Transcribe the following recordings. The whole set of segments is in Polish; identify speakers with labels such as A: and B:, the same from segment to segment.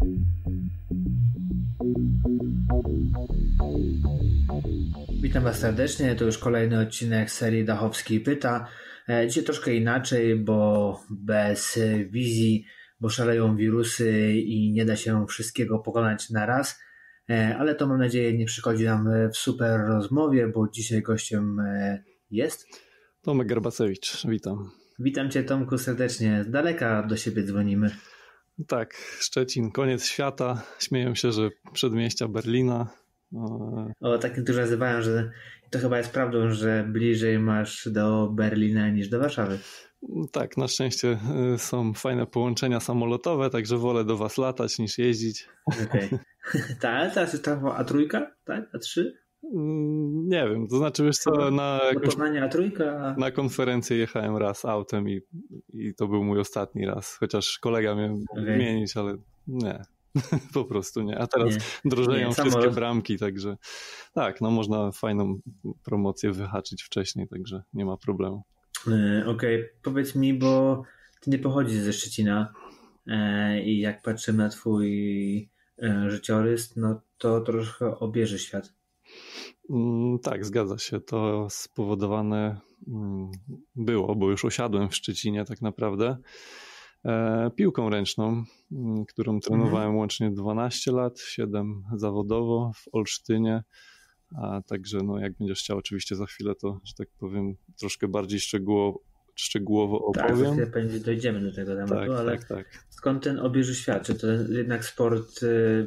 A: Witam Was serdecznie, to już kolejny odcinek serii Dachowski Pyta. Dzisiaj troszkę inaczej, bo bez wizji, bo szaleją wirusy i nie da się wszystkiego pokonać na raz, ale to mam nadzieję nie przychodzi nam w super rozmowie, bo dzisiaj gościem jest
B: Tomek Garbacewicz, witam.
A: Witam Cię, Tomku, serdecznie. Z daleka do siebie dzwonimy.
B: Tak, Szczecin, koniec świata. Śmieją się, że przedmieścia Berlina.
A: Tak niektórzy nazywają, że to chyba jest prawdą, że bliżej masz do Berlina niż do Warszawy.
B: Tak, na szczęście są fajne połączenia samolotowe, także wolę do Was latać niż jeździć.
A: Okej. Tak, teraz jest ta A3, tak? A3?
B: Nie wiem, to znaczy wiesz co,
A: na
B: konferencję jechałem raz autem i to był mój ostatni raz, chociaż kolega mnie wymienić, ale nie, po prostu nie. A teraz drożeją wszystkie bramki, także tak, no można fajną promocję wyhaczyć wcześniej, także nie ma problemu.
A: Okej, powiedz mi, bo ty nie pochodzisz ze Szczecina i jak patrzymy na twój życiorys, no to troszkę obieży świat.
B: Tak, zgadza się. To spowodowane było, bo już osiadłem w Szczecinie tak naprawdę, piłką ręczną, którą trenowałem łącznie 12 lat, 7 zawodowo w Olsztynie, a także no, jak będziesz chciał oczywiście za chwilę, to że tak powiem troszkę bardziej szczegółowo opowiem.
A: Tak, dojdziemy do tego tematu,
B: tak,
A: ale
B: tak.
A: Skąd ten obieży świat? Czy to jednak sport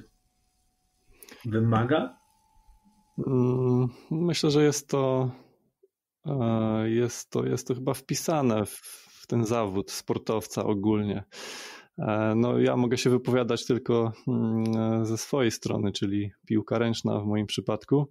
A: wymaga?
B: Myślę, że jest to chyba wpisane w ten zawód sportowca ogólnie. No, ja mogę się wypowiadać tylko ze swojej strony, czyli piłka ręczna w moim przypadku.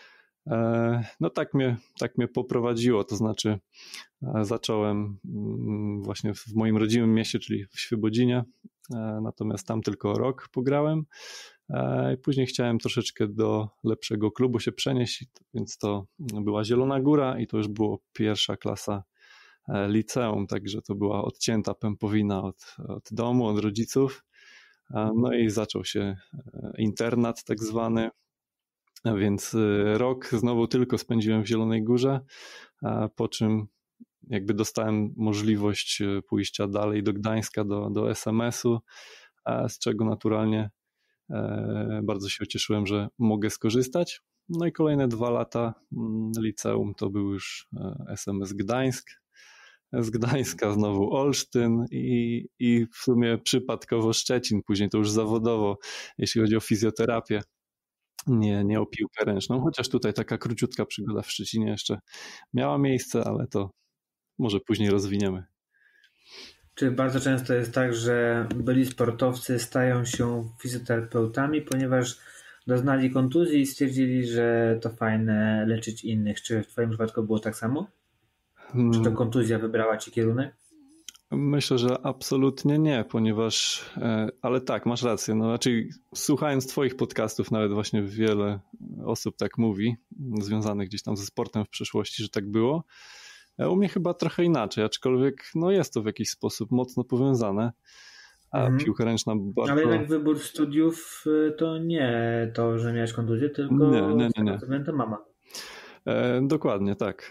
B: No tak mnie poprowadziło, to znaczy zacząłem właśnie w moim rodzimym mieście, czyli w Świebodzinie, natomiast tam tylko rok pograłem. I później chciałem troszeczkę do lepszego klubu się przenieść, więc to była Zielona Góra i to już było pierwsza klasa liceum, także to była odcięta pępowina od domu, od rodziców. No i zaczął się internat tak zwany, więc rok znowu tylko spędziłem w Zielonej Górze, po czym jakby dostałem możliwość pójścia dalej do Gdańska, do SMS-u, z czego naturalnie bardzo się cieszyłem, że mogę skorzystać. No i kolejne 2 lata liceum to był już SMS Gdańsk. Z Gdańska znowu Olsztyn i w sumie przypadkowo Szczecin, później to już zawodowo, jeśli chodzi o fizjoterapię, nie o piłkę ręczną, chociaż tutaj taka króciutka przygoda w Szczecinie jeszcze miała miejsce, ale to może później rozwiniemy.
A: Czy bardzo często jest tak, że byli sportowcy stają się fizjoterapeutami, ponieważ doznali kontuzji i stwierdzili, że to fajne leczyć innych? Czy w twoim przypadku było tak samo? Czy to kontuzja wybrała ci kierunek?
B: Myślę, że absolutnie nie, ponieważ, ale tak, masz rację, no raczej słuchając twoich podcastów nawet właśnie wiele osób tak mówi, związanych gdzieś tam ze sportem w przeszłości, że tak było. U mnie chyba trochę inaczej, aczkolwiek no jest to w jakiś sposób mocno powiązane, a piłka ręczna bardzo...
A: Ale jednak wybór studiów to nie to, że miałeś kontuzję, tylko nie. To mama.
B: Dokładnie, tak.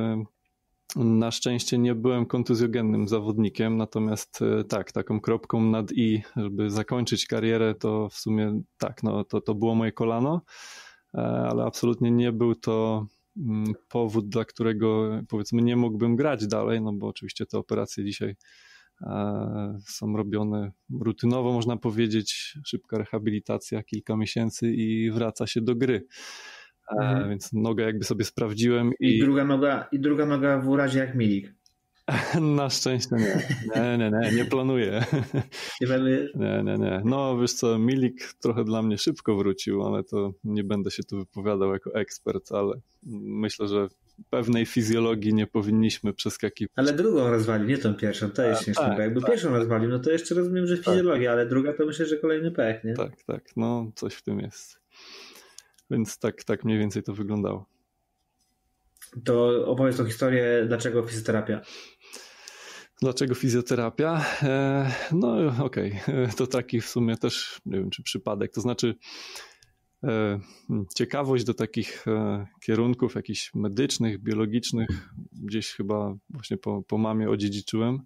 B: Na szczęście nie byłem kontuzjogennym zawodnikiem, natomiast tak, taką kropką nad i, żeby zakończyć karierę, to w sumie tak, no to było moje kolano, ale absolutnie nie był to powód, dla którego powiedzmy nie mógłbym grać dalej, no bo oczywiście te operacje dzisiaj są robione rutynowo, można powiedzieć, szybka rehabilitacja, kilka miesięcy i wraca się do gry. Więc nogę jakby sobie sprawdziłem.
A: I druga noga w urazie jak Milik.
B: Na szczęście nie planuję.
A: Nie planujesz?
B: Nie. No wiesz co, Milik trochę dla mnie szybko wrócił, ale to nie będę się tu wypowiadał jako ekspert, ale myślę, że pewnej fizjologii nie powinniśmy przeskakiwać.
A: Ale drugą rozwalił, nie tą pierwszą, to jest śmieszne. Tak, jakby pierwszą rozwalił, no to jeszcze rozumiem, że fizjologia, ale druga to myślę, że kolejny pech, nie?
B: Tak, no coś w tym jest. Więc tak mniej więcej to wyglądało.
A: To opowiedz tą historię, dlaczego fizjoterapia?
B: Dlaczego fizjoterapia? No okej, to taki w sumie też, nie wiem czy przypadek, to znaczy ciekawość do takich kierunków jakichś medycznych, biologicznych, gdzieś chyba właśnie po mamie odziedziczyłem.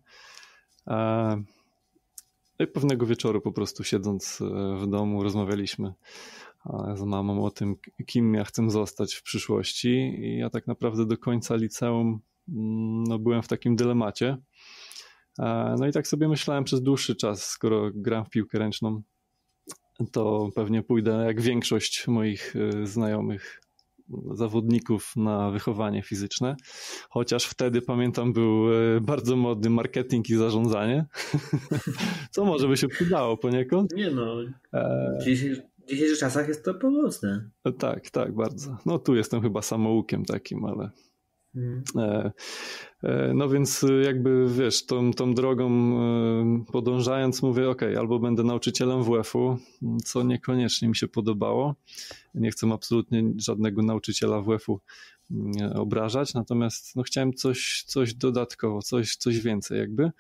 B: I pewnego wieczoru po prostu siedząc w domu rozmawialiśmy z mamą o tym, kim ja chcę zostać w przyszłości i ja tak naprawdę do końca liceum byłem w takim dylemacie. No i tak sobie myślałem przez dłuższy czas, skoro gram w piłkę ręczną, to pewnie pójdę jak większość moich znajomych zawodników na wychowanie fizyczne, chociaż wtedy pamiętam był bardzo modny marketing i zarządzanie, co może by się przydało poniekąd.
A: Nie no, w dzisiejszych czasach jest to pomocne.
B: Tak, bardzo. No tu jestem chyba samoukiem takim, ale... No więc jakby wiesz, tą drogą podążając mówię, albo będę nauczycielem WF-u, co niekoniecznie mi się podobało. Nie chcę absolutnie żadnego nauczyciela WF-u obrażać, natomiast chciałem coś dodatkowo, coś więcej jakby.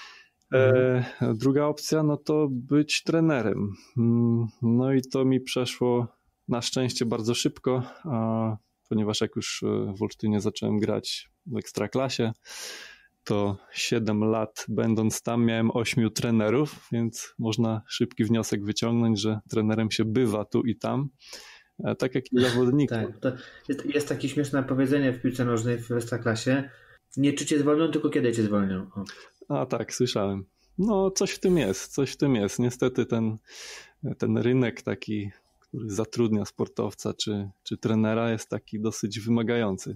B: Druga opcja, no to być trenerem. No i to mi przeszło na szczęście bardzo szybko, ponieważ jak już w Olsztynie zacząłem grać w Ekstraklasie, to 7 lat będąc tam miałem 8 trenerów, więc można szybki wniosek wyciągnąć, że trenerem się bywa tu i tam, tak jak i zawodnikiem.
A: Tak, to jest takie śmieszne powiedzenie w piłce nożnej w Ekstraklasie: nie czy cię zwolnią, tylko kiedy cię zwolnią.
B: Tak, słyszałem. No coś w tym jest. Niestety ten rynek taki, który zatrudnia sportowca czy trenera, jest taki dosyć wymagający.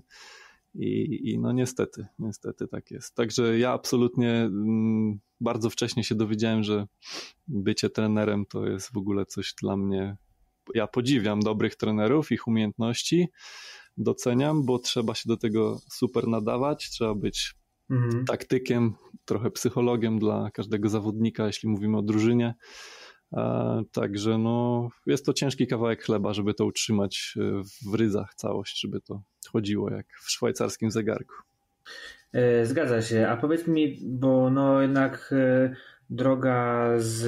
B: I no niestety tak jest. Także ja absolutnie bardzo wcześnie się dowiedziałem, że bycie trenerem to jest w ogóle coś dla mnie. Ja podziwiam dobrych trenerów, ich umiejętności, doceniam, bo trzeba się do tego super nadawać, trzeba być taktykiem, trochę psychologiem dla każdego zawodnika, jeśli mówimy o drużynie. Także jest to ciężki kawałek chleba, żeby to utrzymać w ryzach całość, żeby to chodziło jak w szwajcarskim zegarku.
A: Zgadza się. A powiedz mi, bo jednak droga z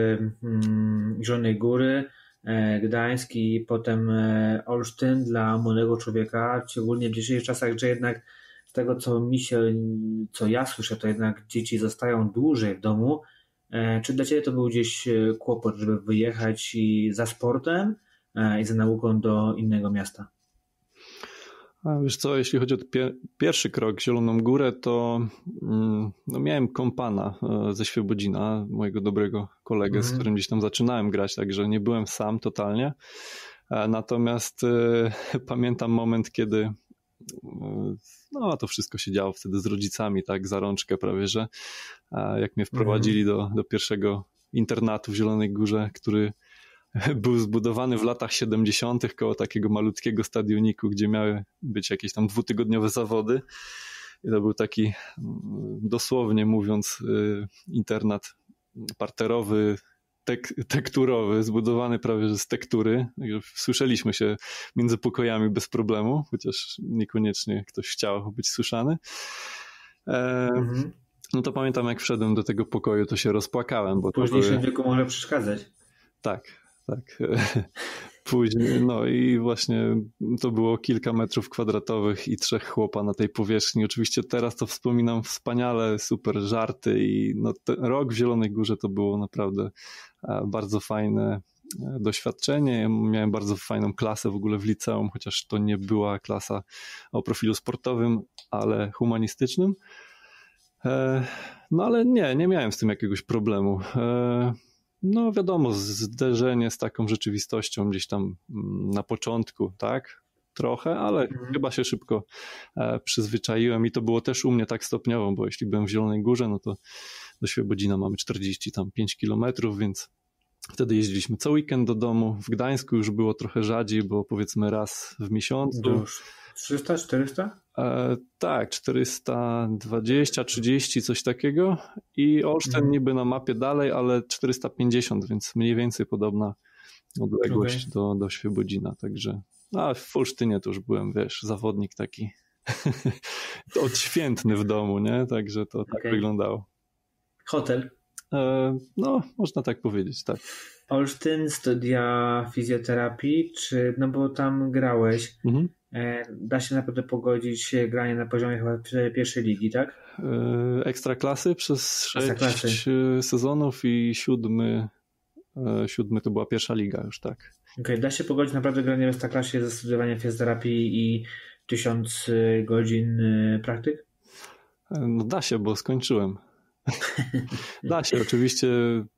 A: Zielonej Góry, Gdańsk i potem Olsztyn dla młodego człowieka, szczególnie w dzisiejszych czasach, że jednak z tego co ja słyszę, to jednak dzieci zostają dłużej w domu. Czy dla Ciebie to był gdzieś kłopot, żeby wyjechać za sportem i za nauką do innego miasta?
B: Wiesz co, jeśli chodzi o pierwszy krok, Zieloną Górę, to miałem kompana ze Świebodzina, mojego dobrego kolegę, z którym gdzieś tam zaczynałem grać, także nie byłem sam totalnie. Natomiast pamiętam moment, kiedy to wszystko się działo wtedy z rodzicami, tak, za rączkę prawie, że jak mnie wprowadzili do pierwszego internatu w Zielonej Górze, który był zbudowany w latach 70. koło takiego malutkiego stadioniku, gdzie miały być jakieś tam 2-tygodniowe zawody. I to był taki, dosłownie mówiąc, internat parterowy, tekturowy, zbudowany prawie że z tektury. Słyszeliśmy się między pokojami bez problemu, chociaż niekoniecznie ktoś chciał być słyszany. No to pamiętam, jak wszedłem do tego pokoju, to się rozpłakałem. Bo
A: w późniejszym wieku może przeszkadzać.
B: Tak. Później, i właśnie to było kilka metrów kwadratowych i 3 chłopa na tej powierzchni. Oczywiście teraz to wspominam wspaniale, super żarty i ten rok w Zielonej Górze to było naprawdę bardzo fajne doświadczenie. Ja miałem bardzo fajną klasę w ogóle w liceum, chociaż to nie była klasa o profilu sportowym, ale humanistycznym. Ale nie miałem z tym jakiegoś problemu. Wiadomo, zderzenie z taką rzeczywistością gdzieś tam na początku, tak? Trochę, ale chyba się szybko przyzwyczaiłem i to było też u mnie tak stopniowo, bo jeśli byłem w Zielonej Górze, no to do Świebodzina mamy 45 kilometrów, więc wtedy jeździliśmy co weekend do domu. W Gdańsku już było trochę rzadziej, bo powiedzmy raz w miesiącu.
A: 300, 400?
B: Tak, 420, 30, coś takiego i Olsztyn niby na mapie dalej, ale 450, więc mniej więcej podobna odległość do Świebodzina, także w Olsztynie to już byłem, zawodnik taki odświętny w domu, nie? Także to tak wyglądało.
A: Hotel?
B: No, można tak powiedzieć, tak.
A: Olsztyn, studia fizjoterapii, czy, no bo tam grałeś, da się naprawdę pogodzić granie na poziomie chyba pierwszej ligi, tak?
B: Ekstraklasy przez 6 sezonów i siódmy to była pierwsza liga już, tak.
A: Okej, da się pogodzić naprawdę granie w Ekstraklasie ze studiowaniem fizjoterapii i 1000 godzin praktyk?
B: No da się, bo skończyłem. Da się, oczywiście.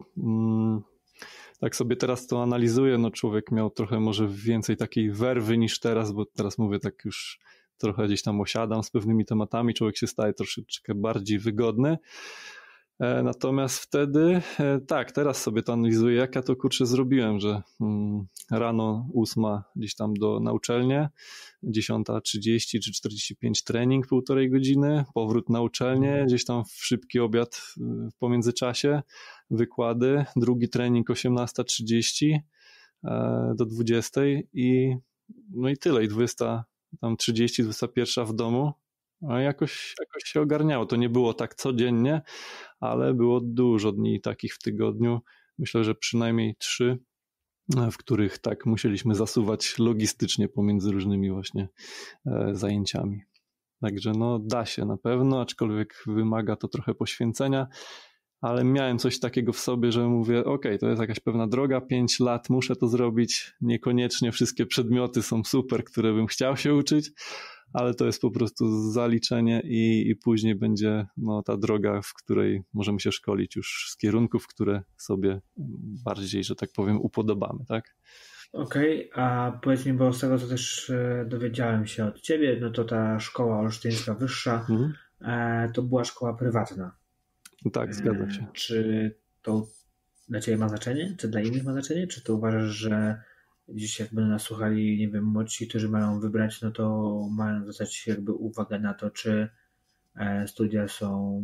B: Tak sobie teraz to analizuję, no człowiek miał trochę może więcej takiej werwy niż teraz, bo teraz mówię tak już trochę gdzieś tam osiadam z pewnymi tematami, człowiek się staje troszeczkę bardziej wygodny. Natomiast wtedy, tak, teraz sobie to analizuję, jak ja to kurczę zrobiłem, że rano 8 gdzieś tam na uczelnię, 10:30 czy 45 trening, 1,5 godziny, powrót na uczelnię, gdzieś tam w szybki obiad w pomiędzyczasie, wykłady, drugi trening 18:30 do 20 i no i tyle, i 20:30, 21 w domu. A jakoś się ogarniało. To nie było tak codziennie, ale było dużo dni takich w tygodniu. Myślę, że przynajmniej 3, w których tak musieliśmy zasuwać logistycznie pomiędzy różnymi właśnie zajęciami. Także no da się na pewno, aczkolwiek wymaga to trochę poświęcenia, ale miałem coś takiego w sobie, że mówię, okej, to jest jakaś pewna droga, 5 lat muszę to zrobić, niekoniecznie wszystkie przedmioty są super, które bym chciał się uczyć, ale to jest po prostu zaliczenie i później będzie no, ta droga, w której możemy się szkolić już z kierunków, które sobie bardziej, że tak powiem, upodobamy, tak?
A: Okej, a powiedz mi, bo z tego, co też dowiedziałem się od ciebie, no to ta szkoła olsztyńska wyższa to była szkoła prywatna.
B: Tak, zgadza się.
A: Czy to dla ciebie ma znaczenie? Czy dla innych ma znaczenie? Czy to uważasz, że dziś jak będą nas słuchali, nie wiem, młodsi, którzy mają wybrać, no to mają zwracać jakby uwagę na to, czy studia są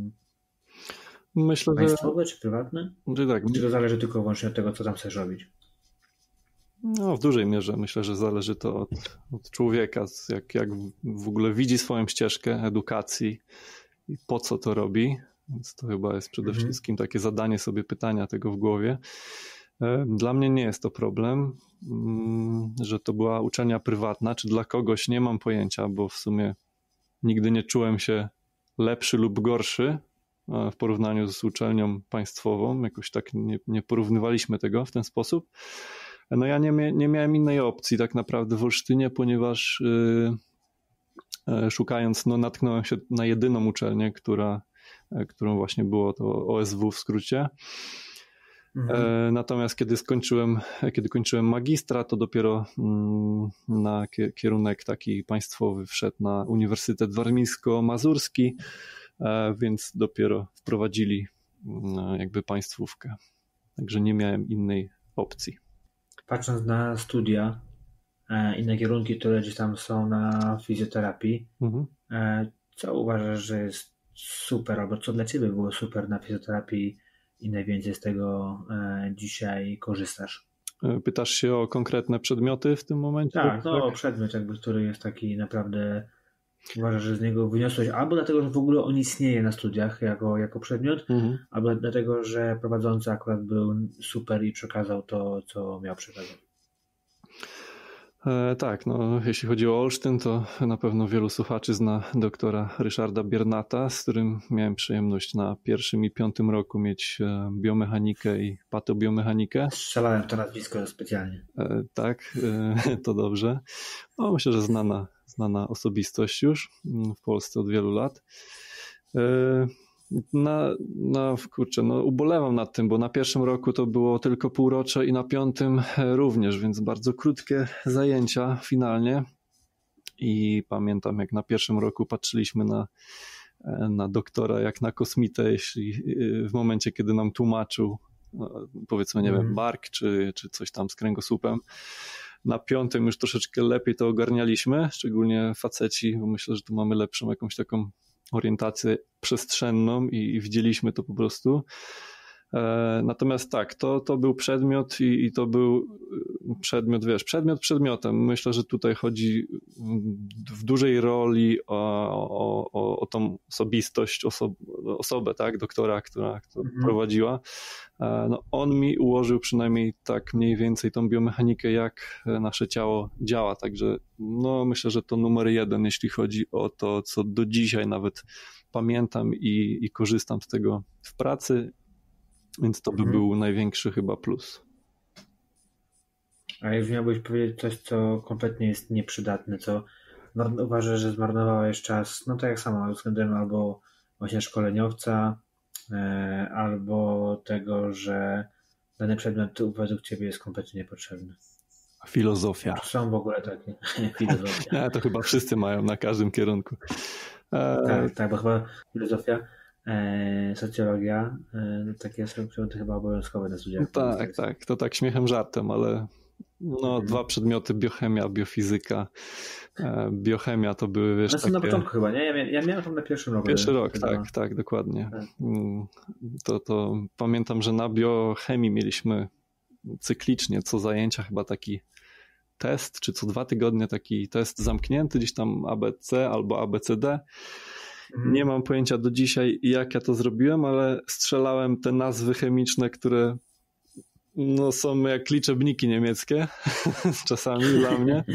A: państwowe, czy prywatne?
B: Tak.
A: Czy to zależy tylko i wyłącznie od tego, co tam chcesz robić?
B: No, w dużej mierze myślę, że zależy to od człowieka, jak w ogóle widzi swoją ścieżkę edukacji i po co to robi. Więc to chyba jest przede wszystkim takie zadanie sobie pytania tego w głowie. Dla mnie nie jest to problem, że to była uczelnia prywatna, czy dla kogoś nie mam pojęcia, bo w sumie nigdy nie czułem się lepszy lub gorszy w porównaniu z uczelnią państwową. Jakoś tak nie porównywaliśmy tego w ten sposób. No ja nie miałem innej opcji tak naprawdę w Olsztynie, ponieważ szukając, no natknąłem się na jedyną uczelnię, którą właśnie było to OSW w skrócie. Natomiast kiedy kończyłem magistra, to dopiero na kierunek taki państwowy wszedł na Uniwersytet Warmińsko-Mazurski, więc dopiero wprowadzili jakby państwówkę. Także nie miałem innej opcji.
A: Patrząc na studia i na kierunki, które gdzieś tam są na fizjoterapii, co uważasz, że jest super, albo co dla ciebie było super na fizjoterapii i najwięcej z tego dzisiaj korzystasz?
B: Pytasz się o konkretne przedmioty w tym momencie?
A: Tak, no przedmiot jakby, który jest taki naprawdę, uważasz, że z niego wyniosłeś, albo dlatego, że w ogóle on istnieje na studiach jako przedmiot, albo dlatego, że prowadzący akurat był super i przekazał to, co miał przekazać.
B: Tak, no jeśli chodzi o Olsztyn, to na pewno wielu słuchaczy zna doktora Ryszarda Biernata, z którym miałem przyjemność na 1. i 5. roku mieć biomechanikę i patobiomechanikę.
A: Strzelałem to nazwisko specjalnie.
B: Tak, to dobrze. No, myślę, że znana osobistość już w Polsce od wielu lat. Ubolewam nad tym, bo na 1. roku to było tylko półrocze i na 5. również, więc bardzo krótkie zajęcia finalnie. I pamiętam, jak na 1. roku patrzyliśmy na doktora jak na kosmitę, jeśli w momencie, kiedy nam tłumaczył, powiedzmy, nie wiem, bark czy coś tam z kręgosłupem. Na 5. już troszeczkę lepiej to ogarnialiśmy, szczególnie faceci, bo myślę, że tu mamy lepszą jakąś taką orientację przestrzenną i widzieliśmy to po prostu. Natomiast tak, to był przedmiot i to był przedmiot, przedmiot przedmiotem. Myślę, że tutaj chodzi w dużej roli o tą osobistość, osobę, tak, doktora, która prowadziła. No, on mi ułożył przynajmniej tak mniej więcej tą biomechanikę, jak nasze ciało działa, także no, myślę, że to numer jeden, jeśli chodzi o to, co do dzisiaj nawet pamiętam i korzystam z tego w pracy, więc to by był największy chyba plus.
A: A jeżeli miałbyś powiedzieć coś, co kompletnie jest nieprzydatne, co uważasz, że zmarnowałeś czas, no tak jak samo względem albo właśnie szkoleniowca, albo tego, że dany przedmiot według ciebie jest kompletnie niepotrzebny.
B: Filozofia.
A: Są w ogóle takie. Filozofia.
B: To chyba wszyscy mają na każdym kierunku.
A: Tak, bo chyba filozofia, socjologia, takie są przedmioty chyba obowiązkowe na studiach.
B: Tak, to tak śmiechem, żartem, ale no, dwa przedmioty, biochemia, biofizyka. Biochemia to były, wiesz, takie...
A: na początku chyba, nie? Ja miałem tam na pierwszym roku.
B: Pierwszy rok, tak, dokładnie. Tak. To pamiętam, że na biochemii mieliśmy cyklicznie co zajęcia chyba taki test, czy co 2 tygodnie taki test zamknięty, gdzieś tam ABC albo ABCD. Nie mam pojęcia do dzisiaj, jak ja to zrobiłem, ale strzelałem te nazwy chemiczne, które no, są jak liczebniki niemieckie, czasami dla mnie.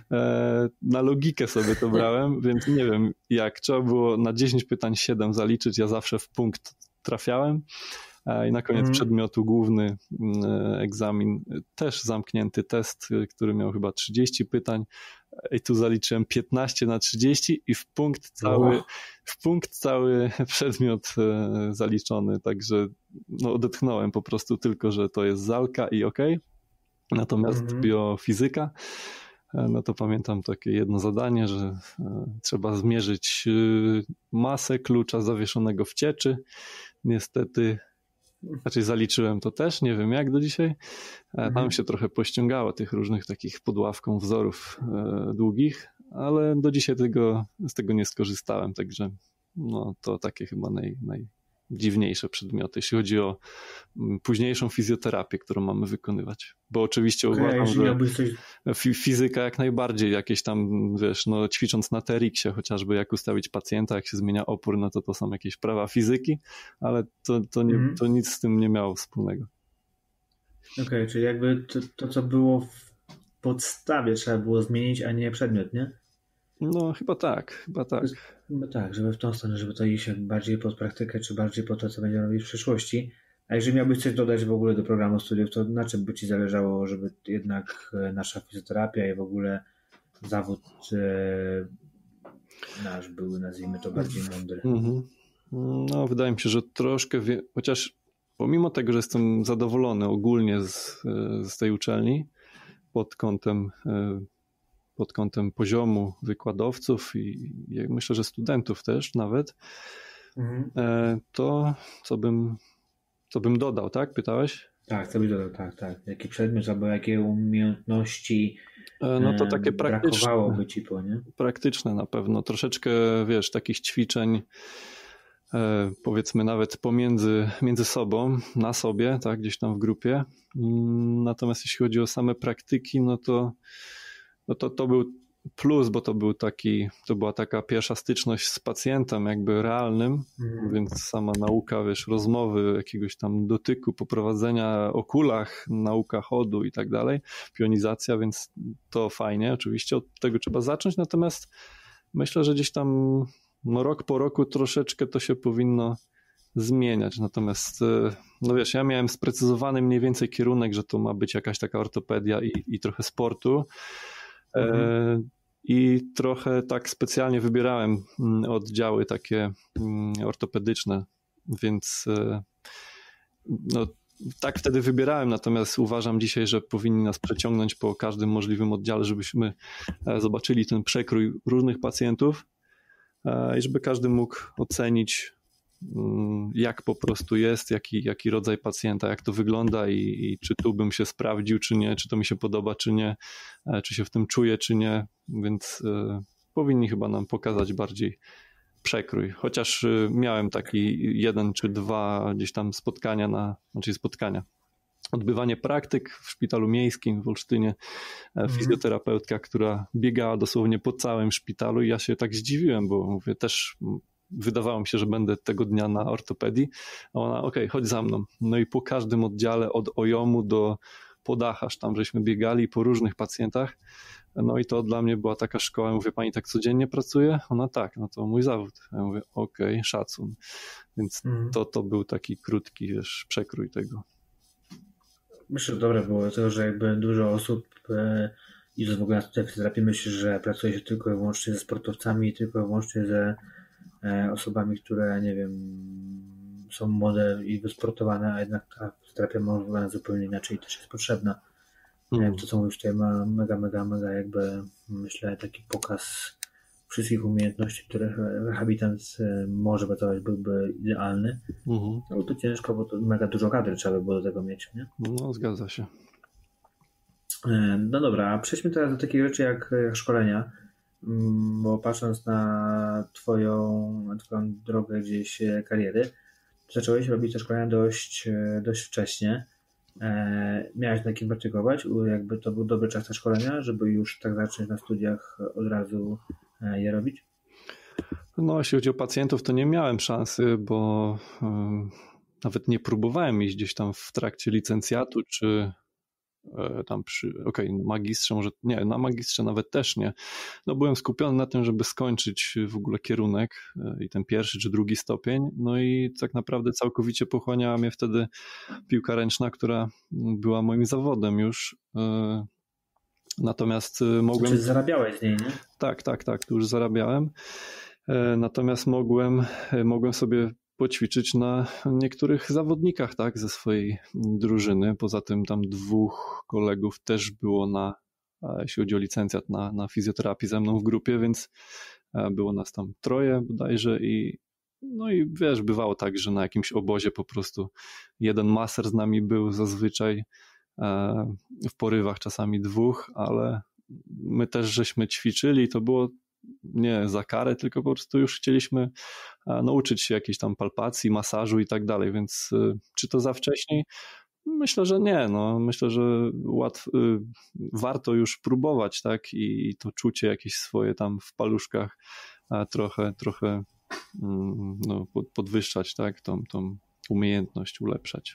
B: Na logikę sobie to brałem, więc nie wiem jak. Trzeba było na 10 pytań 7 zaliczyć, ja zawsze w punkt trafiałem. I na koniec przedmiotu główny egzamin, też zamknięty test, który miał chyba 30 pytań i tu zaliczyłem 15/30 i w punkt cały przedmiot zaliczony, także no, odetchnąłem po prostu tylko, że to jest zalka i okej. Natomiast biofizyka, no to pamiętam takie jedno zadanie, że trzeba zmierzyć masę klucza zawieszonego w cieczy. Niestety raczej zaliczyłem to też, nie wiem jak do dzisiaj. Tam się trochę pościągało tych różnych takich pod ławką wzorów długich, ale do dzisiaj z tego nie skorzystałem, także no, to takie chyba najdziwniejsze przedmioty, jeśli chodzi o późniejszą fizjoterapię, którą mamy wykonywać. Bo oczywiście uważam, że fizyka jak najbardziej, jakieś tam, wiesz, no ćwicząc na TRX-ie chociażby, jak ustawić pacjenta, jak się zmienia opór, no to są jakieś prawa fizyki, ale to nic z tym nie miało wspólnego. Okej,
A: czyli jakby to, co było w podstawie, trzeba było zmienić, a nie przedmiot, nie?
B: No, chyba tak.
A: Chyba tak, żeby w tą stronę, żeby to iść bardziej pod praktykę, czy bardziej pod to, co będziemy robić w przyszłości. A jeżeli miałbyś coś dodać w ogóle do programu studiów, to na czym by ci zależało, żeby jednak nasza fizjoterapia i w ogóle zawód nasz był, nazwijmy to, bardziej mądry?
B: No, wydaje mi się, że troszkę, chociaż pomimo tego, że jestem zadowolony ogólnie z tej uczelni pod kątem poziomu wykładowców i myślę, że studentów też nawet, to co bym dodał, tak? Pytałeś?
A: Tak, co byś dodał, tak. Jaki przedmiot albo jakie umiejętności
B: no to takie
A: brakowałoby ci po, nie?
B: Praktyczne na pewno. Troszeczkę, wiesz, takich ćwiczeń powiedzmy nawet między sobą, na sobie, tak, gdzieś tam w grupie. Natomiast jeśli chodzi o same praktyki, no to był plus, bo to była taka pierwsza styczność z pacjentem jakby realnym, więc sama nauka, wiesz, rozmowy, jakiegoś tam dotyku, poprowadzenia o kulach, nauka chodu i tak dalej, pionizacja, więc to fajnie, oczywiście od tego trzeba zacząć, natomiast myślę, że gdzieś tam no rok po roku troszeczkę to się powinno zmieniać, natomiast no wiesz, ja miałem sprecyzowany mniej więcej kierunek, że to ma być jakaś taka ortopedia i trochę sportu. I trochę tak specjalnie wybierałem oddziały takie ortopedyczne, więc no, tak wtedy wybierałem, natomiast uważam dzisiaj, że powinni nas przeciągnąć po każdym możliwym oddziale, żebyśmy zobaczyli ten przekrój różnych pacjentów i żeby każdy mógł ocenić, jak po prostu jest, jaki rodzaj pacjenta, jak to wygląda i czy tu bym się sprawdził, czy nie, czy to mi się podoba, czy nie, czy się w tym czuję, czy nie, więc powinni chyba nam pokazać bardziej przekrój, chociaż miałem taki 1 czy 2 gdzieś tam spotkania, odbywanie praktyk w szpitalu miejskim w Olsztynie, fizjoterapeutka, która biegała dosłownie po całym szpitalu i ja się tak zdziwiłem, bo mówię, też wydawało mi się, że będę tego dnia na ortopedii, a ona, okej, chodź za mną. No i po każdym oddziale od OJOM-u do Podacharz, tam żeśmy biegali po różnych pacjentach, no i to dla mnie była taka szkoła, mówię, pani tak codziennie pracuje? Ona tak, no to mój zawód. Ja mówię, okej, szacun. Więc to był taki krótki, przekrój tego.
A: Myślę, że dobre było to, że jakby dużo osób idąc w ogóle na studia fizjoterapii myśli, że pracuje się tylko i wyłącznie ze sportowcami, tylko i wyłącznie ze osobami, które, nie wiem, są młode i wysportowane, a jednak ta terapia może wyglądać zupełnie inaczej i też jest potrzebna. To, co mówisz tutaj, ma mega jakby, myślę, taki pokaz wszystkich umiejętności, których rehabilitant może pracować, byłby idealny. No to ciężko, bo to mega dużo kadry trzeba by było do tego mieć, nie?
B: No, zgadza się.
A: No dobra, a przejdźmy teraz do takich rzeczy jak szkolenia, bo patrząc na twoją drogę gdzieś kariery, zacząłeś robić te szkolenia dość wcześnie. Miałeś na kim praktykować? Jakby to był dobry czas na szkolenia, żeby już tak zacząć na studiach od razu je robić?
B: No, jeśli chodzi o pacjentów, to nie miałem szansy, bo nawet nie próbowałem iść gdzieś tam w trakcie licencjatu, czy tam magistrze może, nie, na magistrze nawet też nie. No byłem skupiony na tym, żeby skończyć w ogóle kierunek i ten pierwszy czy drugi stopień, no i tak naprawdę całkowicie pochłaniała mnie wtedy piłka ręczna, która była moim zawodem już. Natomiast mogłem...
A: Czy zarabiałeś z niej, nie?
B: Tak, to już zarabiałem. Natomiast mogłem sobie poćwiczyć na niektórych zawodnikach, tak, ze swojej drużyny. Poza tym tam 2 kolegów też było jeśli chodzi o licencjat, na fizjoterapii ze mną w grupie, więc było nas tam 3 bodajże no i wiesz, bywało tak, że na jakimś obozie po prostu jeden maser z nami był zazwyczaj, w porywach czasami 2, ale my też żeśmy ćwiczyli i to było nie za karę, tylko po prostu już chcieliśmy nauczyć się jakiejś tam palpacji, masażu i tak dalej, więc czy to za wcześnie? Myślę, że nie. No, myślę, że warto już próbować, tak, i to czucie jakieś swoje tam w paluszkach trochę no, podwyższać, tak, tą umiejętność ulepszać.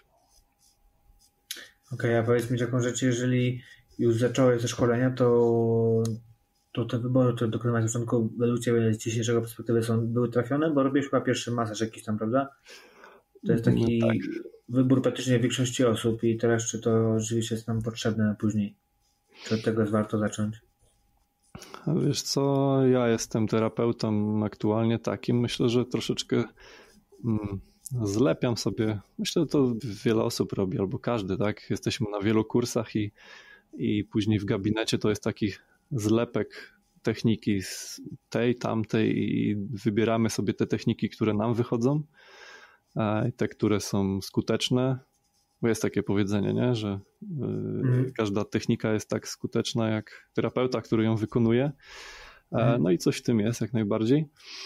A: Okej, a powiedz mi taką rzecz, jeżeli już zacząłeś ze szkolenia, to te wybory, które dokonałeś na początku, według Ciebie z dzisiejszego perspektywy były trafione, bo robisz chyba pierwszy masaż jakiś tam, prawda? To jest taki wybór praktycznie większości osób i teraz czy to rzeczywiście jest nam potrzebne później? Czy od tego jest warto zacząć?
B: Wiesz co, ja jestem terapeutą aktualnie takim, myślę, że troszeczkę zlepiam sobie, myślę, że to wiele osób robi, albo każdy, tak? Jesteśmy na wielu kursach i później w gabinecie to jest taki zlepek techniki z tej, tamtej i wybieramy sobie te techniki, które nam wychodzą, te, które są skuteczne, bo jest takie powiedzenie, nie? Że każda technika jest tak skuteczna jak terapeuta, który ją wykonuje. No i coś w tym jest jak najbardziej.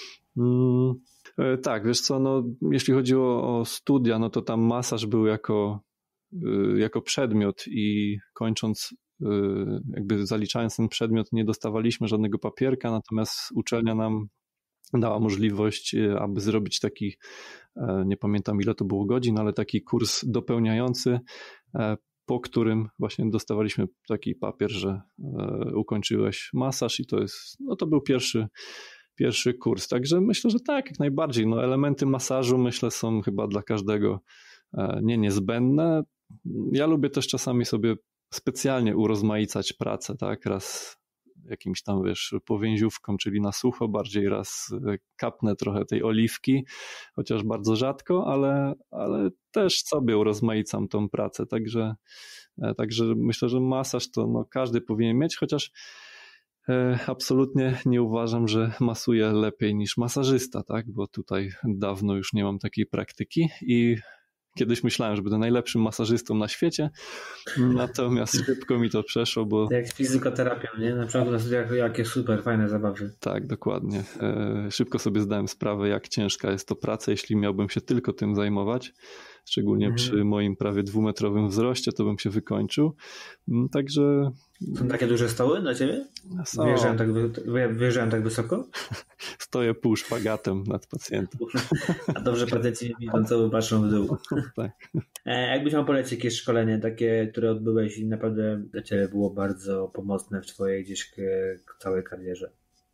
B: Tak, wiesz co, no, jeśli chodzi o studia, no to tam masaż był jako przedmiot i kończąc, jakby zaliczając ten przedmiot, nie dostawaliśmy żadnego papierka, natomiast uczelnia nam dała możliwość, aby zrobić taki, nie pamiętam ile to było godzin, ale taki kurs dopełniający, po którym właśnie dostawaliśmy taki papier, że ukończyłeś masaż i to był pierwszy kurs. Także myślę, że tak, jak najbardziej. No, elementy masażu myślę są chyba dla każdego niezbędne. Ja lubię też czasami sobie specjalnie urozmaicać pracę, tak? Raz jakimś tam, wiesz, powięziówką, czyli na sucho, bardziej raz kapnę trochę tej oliwki, chociaż bardzo rzadko, ale też sobie urozmaicam tą pracę, także myślę, że masaż to no, każdy powinien mieć, chociaż absolutnie nie uważam, że masuję lepiej niż masażysta, tak? Bo tutaj dawno już nie mam takiej praktyki i kiedyś myślałem, że będę najlepszym masażystą na świecie, natomiast szybko mi to przeszło, bo...
A: Jak z fizykoterapią, nie? Na przykład na studiach jakie super fajne zabawy.
B: Tak, dokładnie. Szybko sobie zdałem sprawę, jak ciężka jest to praca, jeśli miałbym się tylko tym zajmować. szczególnie przy moim prawie 2-metrowym wzroście, to bym się wykończył. Także...
A: Są takie duże stoły dla ciebie? Wyjeżdżają tak wysoko?
B: Stoję pół szpagatem nad pacjentem.
A: A dobrze pacjenci nie widzą, co patrzą w dół.
B: Tak.
A: Jakbyś miał polecić jakieś szkolenie takie, które odbyłeś i naprawdę dla ciebie było bardzo pomocne w twojej gdzieś całej karierze?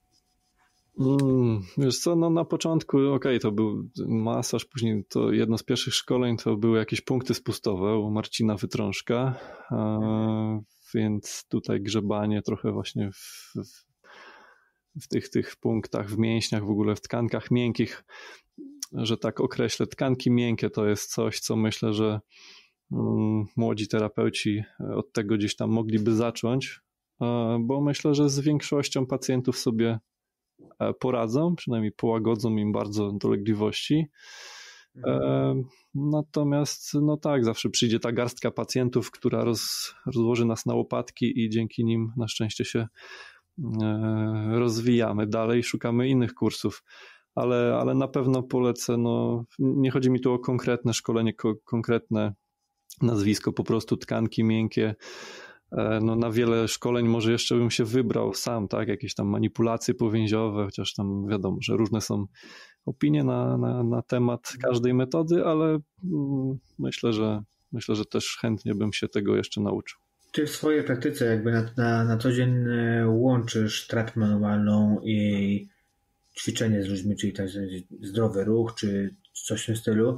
B: Wiesz co, no na początku to był masaż, później to jedno z pierwszych szkoleń to były jakieś punkty spustowe u Marcina Wytrążka, więc tutaj grzebanie trochę właśnie w tych punktach, w mięśniach, w ogóle w tkankach miękkich, że tak określę. Tkanki miękkie to jest coś, co myślę, że młodzi terapeuci od tego gdzieś tam mogliby zacząć, bo myślę, że z większością pacjentów sobie poradzą, przynajmniej połagodzą im bardzo dolegliwości. Natomiast no tak, zawsze przyjdzie ta garstka pacjentów, która rozłoży nas na łopatki i dzięki nim na szczęście się rozwijamy dalej, szukamy innych kursów, ale na pewno polecę, no nie chodzi mi tu o konkretne szkolenie, konkretne nazwisko, po prostu tkanki miękkie. No na wiele szkoleń może jeszcze bym się wybrał sam, tak, jakieś tam manipulacje powięziowe, chociaż tam wiadomo, że różne są opinie na temat każdej metody, ale myślę, że też chętnie bym się tego jeszcze nauczył.
A: Czy w swojej praktyce jakby na co dzień łączysz terapię manualną i ćwiczenie z ludźmi, czyli tak zdrowy ruch, czy coś w tym stylu?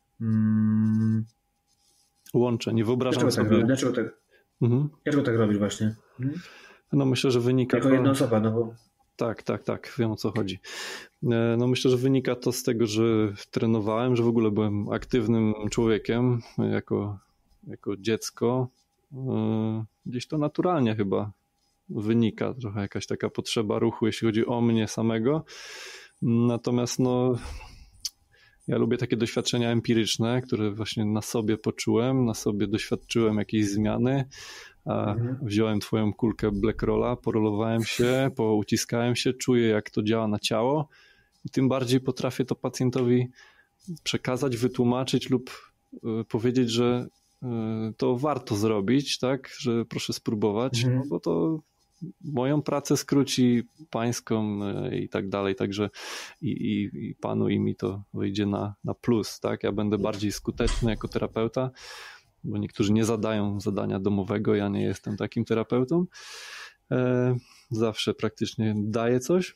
B: Łączę, nie wyobrażam sobie...
A: Dlaczego tak robisz właśnie?
B: No myślę, że wynika...
A: Jako jedna osoba, no bo...
B: Tak, wiem o co chodzi. No myślę, że wynika to z tego, że trenowałem, że w ogóle byłem aktywnym człowiekiem jako dziecko. Gdzieś to naturalnie chyba wynika, trochę jakaś taka potrzeba ruchu, jeśli chodzi o mnie samego. Natomiast no, ja lubię takie doświadczenia empiryczne, które właśnie na sobie poczułem, na sobie doświadczyłem jakiejś zmiany. Wziąłem twoją kulkę Black Rolla, porolowałem się, pouciskałem się, czuję jak to działa na ciało i tym bardziej potrafię to pacjentowi przekazać, wytłumaczyć lub powiedzieć, że to warto zrobić, tak, że proszę spróbować, bo to moją pracę skróci, pańską i tak dalej, także i panu i mi to wyjdzie na plus, tak, ja będę bardziej skuteczny jako terapeuta, bo niektórzy nie zadają zadania domowego, ja nie jestem takim terapeutą, zawsze praktycznie daję coś.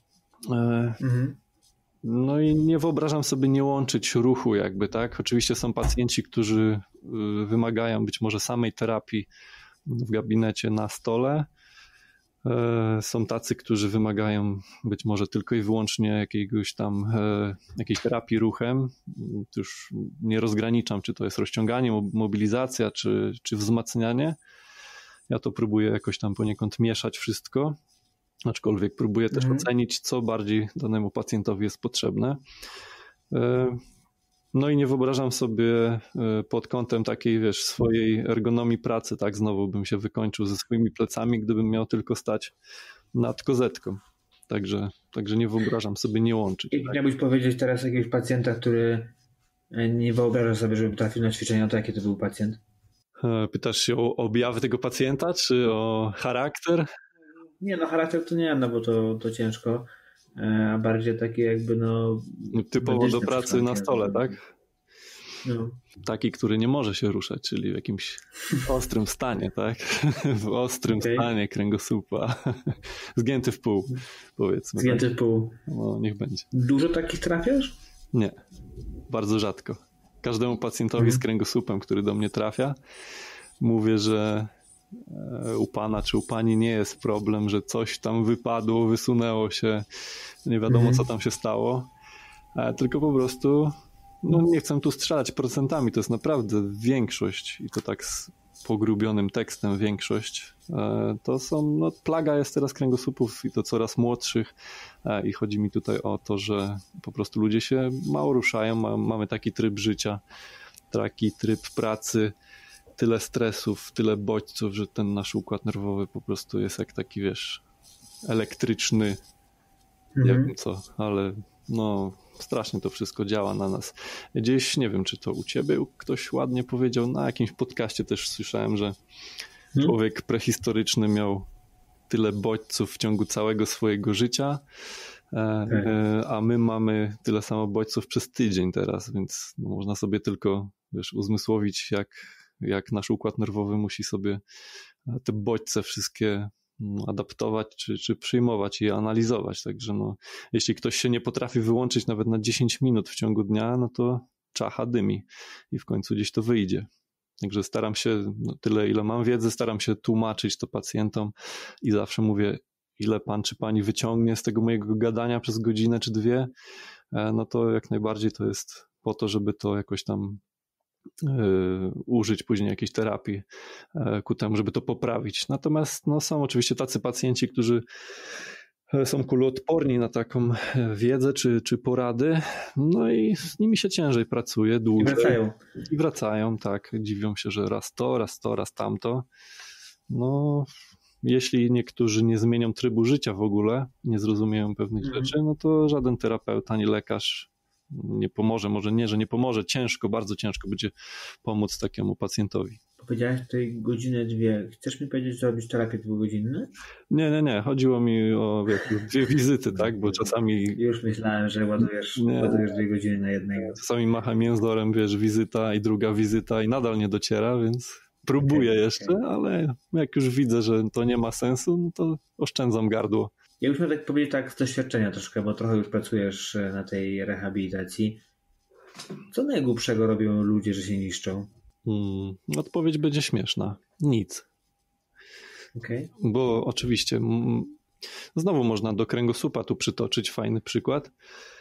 B: No i nie wyobrażam sobie nie łączyć ruchu jakby, tak? Oczywiście są pacjenci, którzy wymagają być może samej terapii w gabinecie na stole. Są tacy, którzy wymagają być może tylko i wyłącznie jakiejś terapii ruchem. Tu już nie rozgraniczam, czy to jest rozciąganie, mobilizacja, czy wzmacnianie. Ja to próbuję jakoś tam poniekąd mieszać wszystko. Aczkolwiek próbuję też ocenić, co bardziej danemu pacjentowi jest potrzebne. No i nie wyobrażam sobie pod kątem takiej, swojej ergonomii pracy, tak, znowu bym się wykończył ze swoimi plecami, gdybym miał tylko stać nad kozetką. Także nie wyobrażam sobie nie łączyć.
A: I miałbyś powiedzieć teraz jakiegoś pacjenta, który nie wyobraża sobie, żeby trafił na ćwiczenia, to jaki to był pacjent?
B: Pytasz się o objawy tego pacjenta, czy o charakter?
A: Nie, no charakter to nie, no bo to ciężko, a bardziej takie jakby
B: typowo do pracy na stole, tak?
A: No.
B: Taki, który nie może się ruszać, czyli w jakimś ostrym stanie, tak? W ostrym stanie kręgosłupa. Zgięty w pół, powiedzmy.
A: Zgięty w pół.
B: No, niech będzie.
A: Dużo takich trafiasz?
B: Nie, bardzo rzadko. Każdemu pacjentowi z kręgosłupem, który do mnie trafia, mówię, że u pana czy u pani nie jest problem, że coś tam wypadło, wysunęło się, nie wiadomo co tam się stało, tylko po prostu nie chcę tu strzelać procentami, to jest naprawdę większość i to tak z pogrubionym tekstem większość, to są, plaga jest teraz kręgosłupów i to coraz młodszych i chodzi mi tutaj o to, że po prostu ludzie się mało ruszają, mamy taki tryb życia, taki tryb pracy, tyle stresów, tyle bodźców, że ten nasz układ nerwowy po prostu jest jak taki, elektryczny, nie wiem co, ale no strasznie to wszystko działa na nas. Gdzieś, nie wiem, czy to u ciebie ktoś ładnie powiedział, na jakimś podcaście też słyszałem, że człowiek prehistoryczny miał tyle bodźców w ciągu całego swojego życia, a my mamy tyle samo bodźców przez tydzień teraz, więc no, można sobie tylko, wiesz, uzmysłowić, jak nasz układ nerwowy musi sobie te bodźce wszystkie adaptować, czy przyjmować i analizować. Także no, jeśli ktoś się nie potrafi wyłączyć nawet na 10 minut w ciągu dnia, no to czacha dymi i w końcu gdzieś to wyjdzie. Także staram się, no tyle ile mam wiedzy, staram się tłumaczyć to pacjentom i zawsze mówię, ile pan czy pani wyciągnie z tego mojego gadania przez godzinę czy dwie, no to jak najbardziej to jest po to, żeby to jakoś tam użyć później jakiejś terapii ku temu, żeby to poprawić. Natomiast no, są oczywiście tacy pacjenci, którzy są kuloodporni na taką wiedzę czy porady, no i z nimi się ciężej pracuje, dłużej. I wracają, tak. Dziwią się, że raz to, raz tamto. No, jeśli niektórzy nie zmienią trybu życia w ogóle, nie zrozumieją pewnych rzeczy, no to żaden terapeuta ani lekarz nie pomoże. Może nie, że nie pomoże. Ciężko, bardzo ciężko będzie pomóc takiemu pacjentowi.
A: Powiedziałeś tutaj godzinę, dwie. Chcesz mi powiedzieć, że robisz terapię 2-godzinną?
B: Nie. Chodziło mi o 2 wizyty, tak? Bo czasami...
A: Już myślałem, że ładujesz 2 godziny na jednego.
B: Czasami macham jęzorem, wiesz, wizyta i druga wizyta i nadal nie dociera, więc próbuję jeszcze, ale jak już widzę, że to nie ma sensu, no to oszczędzam gardło.
A: Ja już miałem tak powiedzieć tak z doświadczenia troszkę, bo trochę już pracujesz na tej rehabilitacji. Co najgłupszego robią ludzie, że się niszczą?
B: Odpowiedź będzie śmieszna. Nic.
A: Okay.
B: Bo oczywiście znowu można do kręgosłupa tu przytoczyć fajny przykład.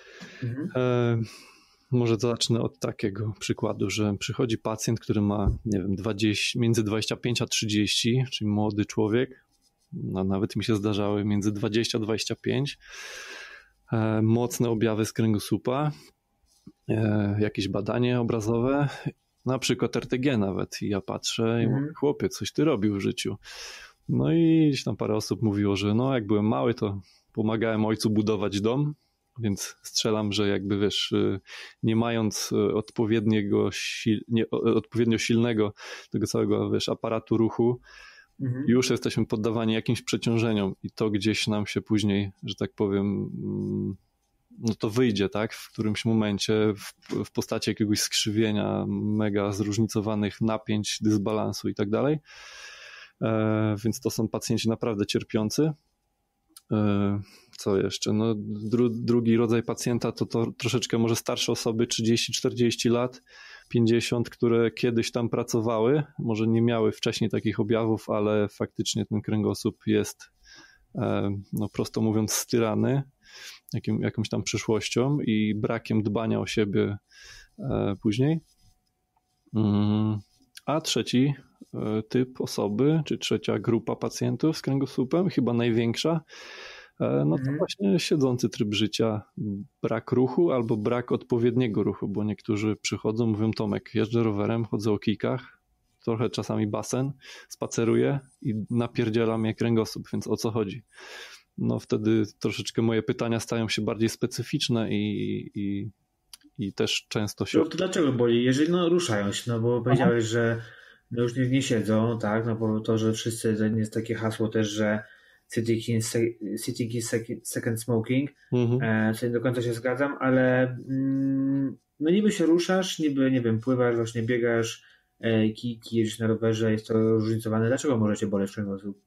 B: Może zacznę od takiego przykładu, że przychodzi pacjent, który ma, nie wiem, między 25 a 30, czyli młody człowiek, no nawet mi się zdarzały między 20 a 25, mocne objawy z kręgosłupa, jakieś badanie obrazowe, na przykład RTG nawet. I ja patrzę i mówię, chłopiec, coś ty robił w życiu. No i gdzieś tam parę osób mówiło, że no jak byłem mały, to pomagałem ojcu budować dom, więc strzelam, że jakby wiesz, nie mając odpowiednio silnego tego całego, wiesz, aparatu ruchu, już jesteśmy poddawani jakimś przeciążeniom i to gdzieś nam się później, że tak powiem, no to wyjdzie, tak, w którymś momencie w postaci jakiegoś skrzywienia, mega zróżnicowanych napięć, dysbalansu i tak dalej. Więc to są pacjenci naprawdę cierpiący. Co jeszcze? No, drugi rodzaj pacjenta to troszeczkę może starsze osoby, 30-40 lat, 50, które kiedyś tam pracowały, może nie miały wcześniej takich objawów, ale faktycznie ten kręgosłup jest, no prosto mówiąc, styrany jakąś tam przyszłością i brakiem dbania o siebie później. A trzeci typ osoby, czy trzecia grupa pacjentów z kręgosłupem, chyba największa, no to właśnie siedzący tryb życia, brak ruchu albo brak odpowiedniego ruchu, bo niektórzy przychodzą, mówią, Tomek, jeżdżę rowerem, chodzę o kijkach, trochę czasami basen, spaceruję i napierdziela mnie kręgosłup, więc o co chodzi? No wtedy troszeczkę moje pytania stają się bardziej specyficzne i też często się...
A: No to dlaczego boli? Jeżeli ruszają się, no bo powiedziałeś, że już nie siedzą, tak, no bo to, że wszyscy, to jest takie hasło też, że sitting is second smoking, co nie do końca się zgadzam, ale no niby się ruszasz, niby, nie wiem, pływasz, właśnie biegasz, kijki, jeździsz na rowerze, jest to różnicowane. Dlaczego możecie boleć kręgosłup?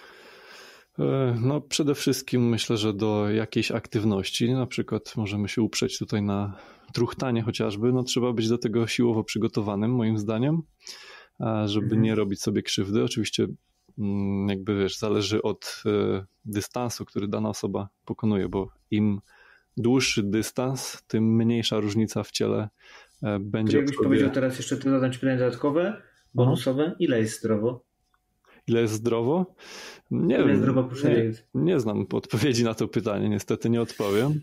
B: No przede wszystkim myślę, że do jakiejś aktywności, na przykład możemy się uprzeć tutaj na truchtanie chociażby, no trzeba być do tego siłowo przygotowanym moim zdaniem, żeby nie robić sobie krzywdy. Oczywiście jakby wiesz, zależy od dystansu, który dana osoba pokonuje, bo im dłuższy dystans, tym mniejsza różnica w ciele będzie.
A: Jakbyś powiedział teraz jeszcze, to zadam ci pytanie dodatkowe, bonusowe, ile jest zdrowo?
B: Ile jest zdrowo? Nie wiem. Nie znam odpowiedzi na to pytanie, niestety nie odpowiem.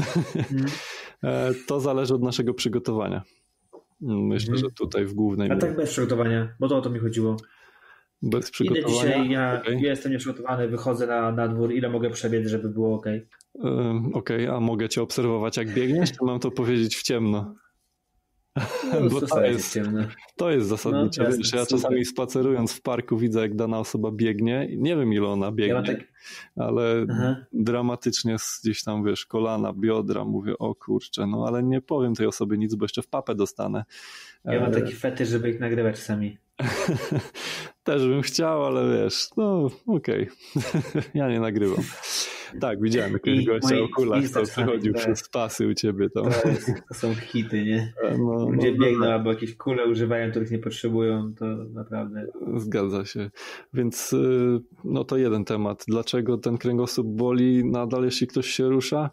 B: To zależy od naszego przygotowania. Myślę, że tutaj w głównej...
A: A tak bez przygotowania, bo to o to mi chodziło.
B: Bez
A: Idę
B: przygotowania?
A: dzisiaj, ja
B: Okay.
A: jestem nieprzygotowany, wychodzę na dwór, ile mogę przebiec, żeby było ok?
B: Okej, a mogę cię obserwować jak biegniesz, czy mam to powiedzieć w ciemno?
A: No,
B: Bo
A: staraj się w ciemno.
B: to jest
A: No,
B: zasadnicze.
A: jasne,
B: Wiesz, ja
A: super.
B: czasami spacerując w parku widzę, jak dana osoba biegnie. Nie wiem, ile ona biegnie, ale dramatycznie gdzieś tam, wiesz, kolana, biodra. Mówię, o kurczę, no ale nie powiem tej osobie nic, bo jeszcze w papę dostanę.
A: Ja mam taki fetysz, żeby ich nagrywać czasami.
B: Też bym chciał, ale wiesz, no okej. Ja nie nagrywam. Tak, widziałem jakiegoś gościa o kulach, co przechodził przez pasy u ciebie tam.
A: To są hity, nie?
B: No,
A: Gdzie biegną albo jakieś kule używają, których nie potrzebują, to naprawdę...
B: Zgadza się. Więc no to jeden temat. Dlaczego ten kręgosłup boli nadal, jeśli ktoś się rusza?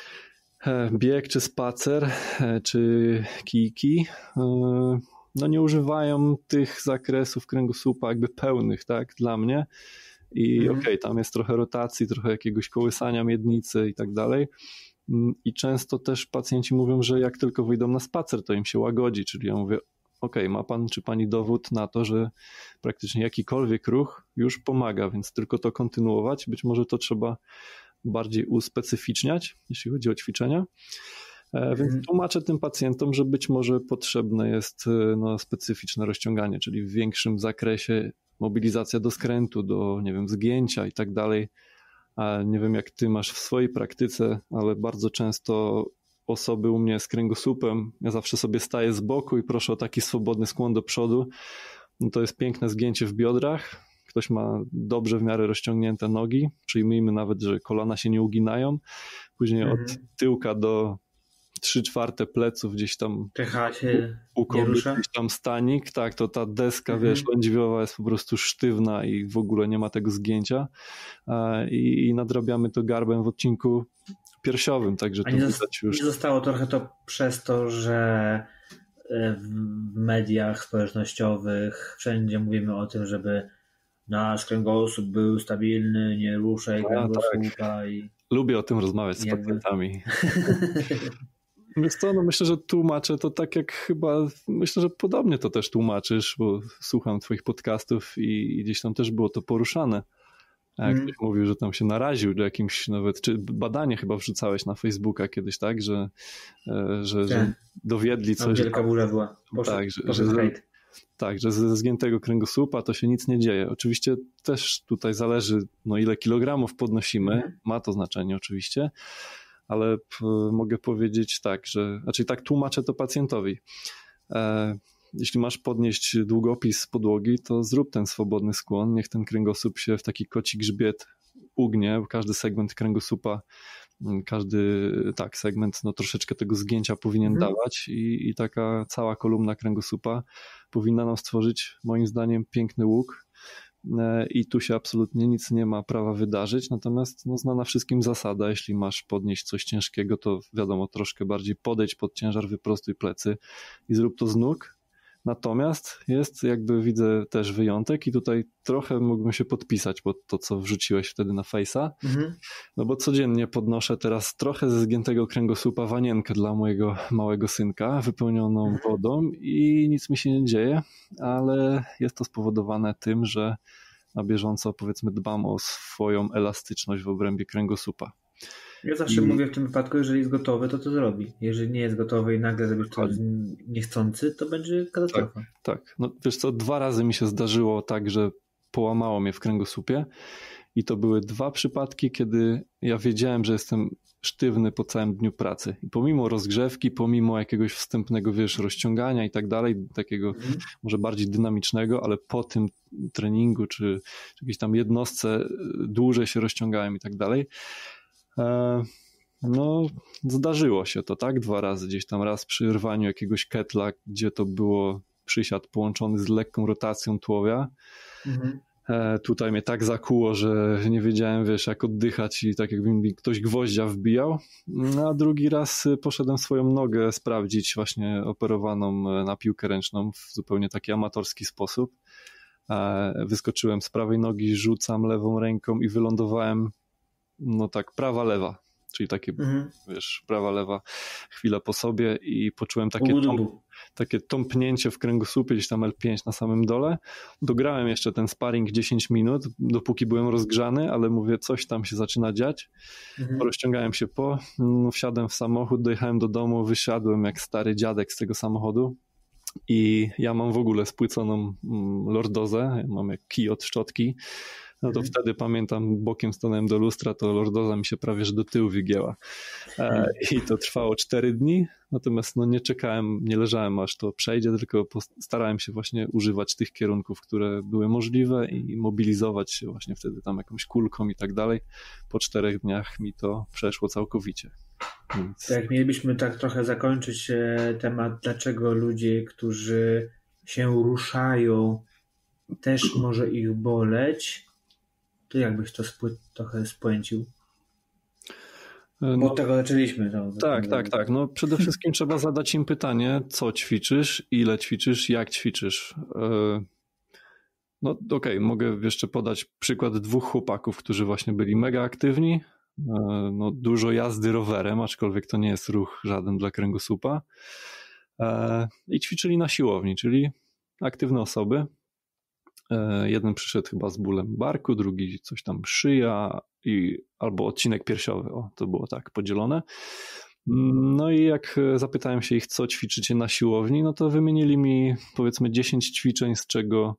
B: Bieg czy spacer, czy kijki, no nie używają tych zakresów kręgosłupa jakby pełnych, tak, dla mnie. I okej, tam jest trochę rotacji, trochę jakiegoś kołysania miednicy i tak dalej. I często też pacjenci mówią, że jak tylko wyjdą na spacer, to im się łagodzi, czyli ja mówię, okej, ma pan czy pani dowód na to, że praktycznie jakikolwiek ruch już pomaga, więc tylko to kontynuować. Być może to trzeba bardziej uspecyficzniać, jeśli chodzi o ćwiczenia. Więc tłumaczę tym pacjentom, że być może potrzebne jest no, specyficzne rozciąganie, czyli w większym zakresie mobilizacja do skrętu, do, nie wiem, zgięcia i tak dalej. Nie wiem, jak ty masz w swojej praktyce, ale bardzo często osoby u mnie z kręgosłupem, ja zawsze sobie staję z boku i proszę o taki swobodny skłon do przodu. No to jest piękne zgięcie w biodrach. Ktoś ma dobrze w miarę rozciągnięte nogi. Przyjmijmy nawet, że kolana się nie uginają. Później od tyłka do 3/4 pleców gdzieś tam u kogoś gdzieś tam stanik, tak, to ta deska, wiesz, lędźwiowa jest po prostu sztywna i w ogóle nie ma tego zgięcia i nadrabiamy to garbem w odcinku piersiowym, także to widać już.
A: Nie zostało trochę to przez to, że w mediach społecznościowych wszędzie mówimy o tym, żeby nasz kręgosłup był stabilny, nie ruszaj kręgosłupa. Tak.
B: Lubię o tym rozmawiać z pacjentami. Więc to, no myślę, że tłumaczę to tak jak chyba, myślę, że podobnie to też tłumaczysz, bo słucham twoich podcastów i gdzieś tam też było to poruszane. A jak ktoś mówił, że tam się naraził do jakimś nawet, czy badanie chyba wrzucałeś na Facebooka kiedyś, tak, że dowiedli coś.
A: Wielka burza była.
B: Że ze zgiętego kręgosłupa to się nic nie dzieje. Oczywiście też tutaj zależy, no ile kilogramów podnosimy, ma to znaczenie oczywiście, ale mogę powiedzieć tak, że, znaczy tak tłumaczę to pacjentowi. Jeśli masz podnieść długopis z podłogi, to zrób ten swobodny skłon, niech ten kręgosłup się w taki koci grzbiet ugnie, bo każdy segment kręgosłupa, każdy segment no, troszeczkę tego zgięcia powinien dawać i taka cała kolumna kręgosłupa powinna nam stworzyć moim zdaniem piękny łuk. I tu się absolutnie nic nie ma prawa wydarzyć, natomiast no, znana wszystkim zasada, jeśli masz podnieść coś ciężkiego, to wiadomo, troszkę bardziej podejdź pod ciężar, wyprostuj plecy i zrób to z nóg. Natomiast jest, jakby widzę, też wyjątek i tutaj trochę mógłbym się podpisać pod to, co wrzuciłeś wtedy na Face'a, no bo codziennie podnoszę teraz trochę ze zgiętego kręgosłupa wanienkę dla mojego małego synka, wypełnioną wodą i nic mi się nie dzieje, ale jest to spowodowane tym, że na bieżąco, powiedzmy, dbam o swoją elastyczność w obrębie kręgosłupa.
A: Ja zawsze mówię w tym wypadku, jeżeli jest gotowy, to zrobi. Jeżeli nie jest gotowy i nagle zrobisz to niechcący, to będzie katastrofa.
B: Tak. No wiesz co, 2 razy mi się zdarzyło tak, że połamało mnie w kręgosłupie i to były 2 przypadki, kiedy ja wiedziałem, że jestem sztywny po całym dniu pracy. I pomimo rozgrzewki, pomimo jakiegoś wstępnego, wiesz, rozciągania i tak dalej, takiego może bardziej dynamicznego, ale po tym treningu czy jakiejś tam jednostce dłużej się rozciągałem i tak dalej. No, zdarzyło się to, tak? 2 razy gdzieś tam, raz przy rwaniu jakiegoś ketla, gdzie to było przysiad połączony z lekką rotacją tułowia. Tutaj mnie tak zakuło, że nie wiedziałem, wiesz, jak oddychać i tak jakby mi ktoś gwoździa wbijał. No, a drugi raz poszedłem swoją nogę sprawdzić, właśnie operowaną na piłkę ręczną w zupełnie taki amatorski sposób. Wyskoczyłem z prawej nogi, rzucam lewą ręką i wylądowałem no tak, prawa, lewa, czyli takie, wiesz, prawa, lewa, chwilę po sobie i poczułem takie takie tąpnięcie w kręgosłupie, gdzieś tam L5 na samym dole. Dograłem jeszcze ten sparring 10 minut, dopóki byłem rozgrzany, ale mówię, coś tam się zaczyna dziać. Rozciągałem się wsiadłem w samochód, dojechałem do domu, wysiadłem jak stary dziadek z tego samochodu. I ja mam w ogóle spłyconą lordozę, ja mam jak kij od szczotki, no to wtedy pamiętam, bokiem stanąłem do lustra, to lordoza mi się prawie że do tyłu wygięła. I to trwało 4 dni, natomiast no nie czekałem, nie leżałem aż to przejdzie, tylko starałem się właśnie używać tych kierunków, które były możliwe i mobilizować się właśnie wtedy tam jakąś kulką i tak dalej. Po 4 dniach mi to przeszło całkowicie. Więc...
A: Tak, mielibyśmy tak trochę zakończyć temat, dlaczego ludzie, którzy się ruszają, też może ich boleć. To jakbyś to trochę spłęcił? Bo od tego zaczęliśmy.
B: Tak. No, przede wszystkim trzeba zadać im pytanie, co ćwiczysz, ile ćwiczysz, jak ćwiczysz. No okej, mogę jeszcze podać przykład 2 chłopaków, którzy właśnie byli mega aktywni. No, dużo jazdy rowerem, aczkolwiek to nie jest ruch żaden dla kręgosłupa. I ćwiczyli na siłowni, czyli aktywne osoby. Jeden przyszedł chyba z bólem barku, drugi coś tam szyja albo odcinek piersiowy. To było tak podzielone. No i jak zapytałem się ich, co ćwiczycie na siłowni, no to wymienili mi powiedzmy 10 ćwiczeń, z czego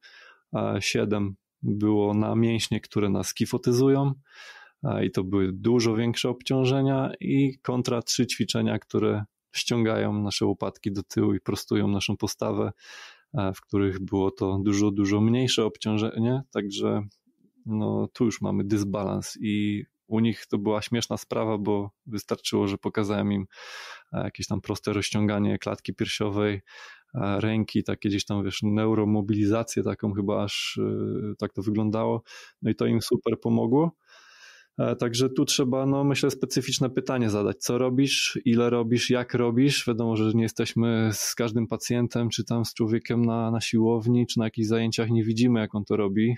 B: 7 było na mięśnie, które nas kifotyzują. I to były dużo większe obciążenia i kontra 3 ćwiczenia, które ściągają nasze łopatki do tyłu i prostują naszą postawę, w których było to dużo mniejsze obciążenie, także no, tu już mamy dysbalans i u nich to była śmieszna sprawa, bo wystarczyło, że pokazałem im jakieś tam proste rozciąganie klatki piersiowej, ręki, takie gdzieś tam, wiesz, neuromobilizację taką chyba aż tak to wyglądało, no i to im super pomogło. Także tu trzeba, no myślę, specyficzne pytanie zadać. Co robisz, ile robisz, jak robisz? Wiadomo, że nie jesteśmy z każdym pacjentem, czy tam z człowiekiem na siłowni, czy na jakichś zajęciach nie widzimy, jak on to robi,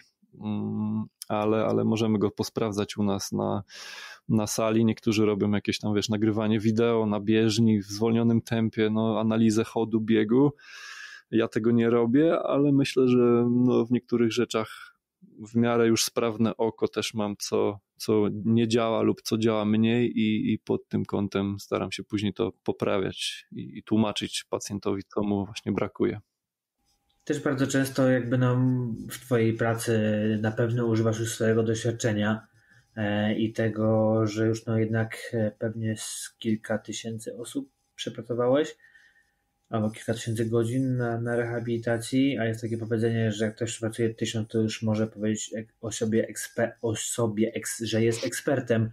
B: ale możemy go posprawdzać u nas na sali. Niektórzy robią jakieś tam, wiesz, nagrywanie wideo na bieżni w zwolnionym tempie, no analizę chodu, biegu. Ja tego nie robię, ale myślę, że no, w niektórych rzeczach w miarę już sprawne oko też mam, co nie działa lub co działa mniej i pod tym kątem staram się później to poprawiać i tłumaczyć pacjentowi, co mu właśnie brakuje.
A: Też bardzo często jakby w twojej pracy na pewno używasz już swojego doświadczenia i tego, że już jednak pewnie z kilka tysięcy osób przepracowałeś albo kilka tysięcy godzin na rehabilitacji, a jest takie powiedzenie, że jak ktoś pracuje 1000, to już może powiedzieć o sobie, że jest ekspertem.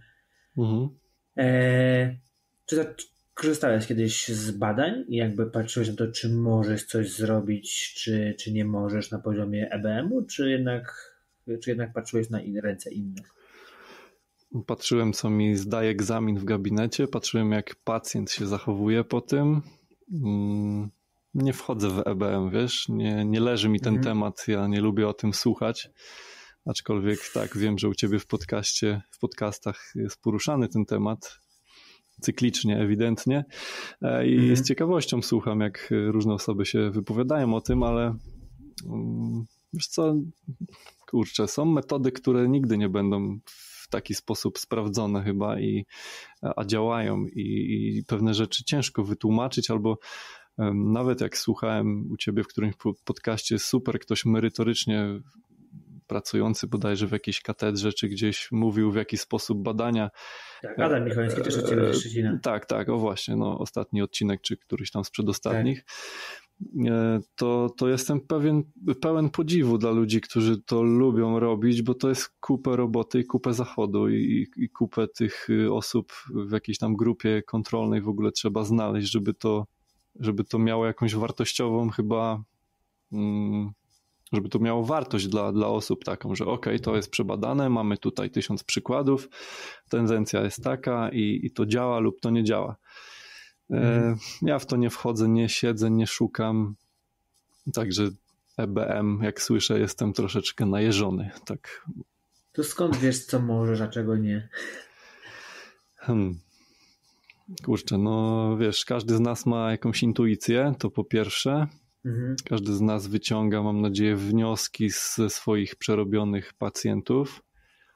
A: Czy korzystałeś kiedyś z badań i jakby patrzyłeś na to, czy możesz coś zrobić, czy nie możesz na poziomie EBM-u, czy jednak patrzyłeś na ręce innych?
B: Patrzyłem, co mi zdaje egzamin w gabinecie, patrzyłem, jak pacjent się zachowuje po tym. Nie wchodzę w EBM, wiesz, nie leży mi ten temat, ja nie lubię o tym słuchać, aczkolwiek tak, wiem, że u ciebie w podcastach jest poruszany ten temat, cyklicznie, ewidentnie i z ciekawością słucham, jak różne osoby się wypowiadają o tym, ale wiesz co, kurczę, są metody, które nigdy nie będą w taki sposób sprawdzone chyba, a działają i pewne rzeczy ciężko wytłumaczyć, albo nawet jak słuchałem u ciebie w którymś podcaście, super ktoś merytorycznie pracujący bodajże w jakiejś katedrze, czy gdzieś mówił, w jaki sposób badania.
A: Tak, Adam Michałowski też od ciebie ze Szczecina.
B: Tak, o właśnie, no ostatni odcinek, czy któryś tam z przedostatnich. Tak. To jestem pełen podziwu dla ludzi, którzy to lubią robić, bo to jest kupę roboty i kupę zachodu i kupę tych osób w jakiejś tam grupie kontrolnej w ogóle trzeba znaleźć, żeby to miało jakąś wartościową chyba, żeby to miało wartość dla osób taką, że okej, to jest przebadane, mamy tutaj 1000 przykładów, tendencja jest taka i to działa lub to nie działa. Ja w to nie wchodzę, nie siedzę, nie szukam, także EBM, jak słyszę, jestem troszeczkę najeżony. Tak.
A: To skąd wiesz, co możesz, a czego nie?
B: Kurczę, no wiesz, każdy z nas ma jakąś intuicję, to po pierwsze. Każdy z nas wyciąga, mam nadzieję, wnioski ze swoich przerobionych pacjentów.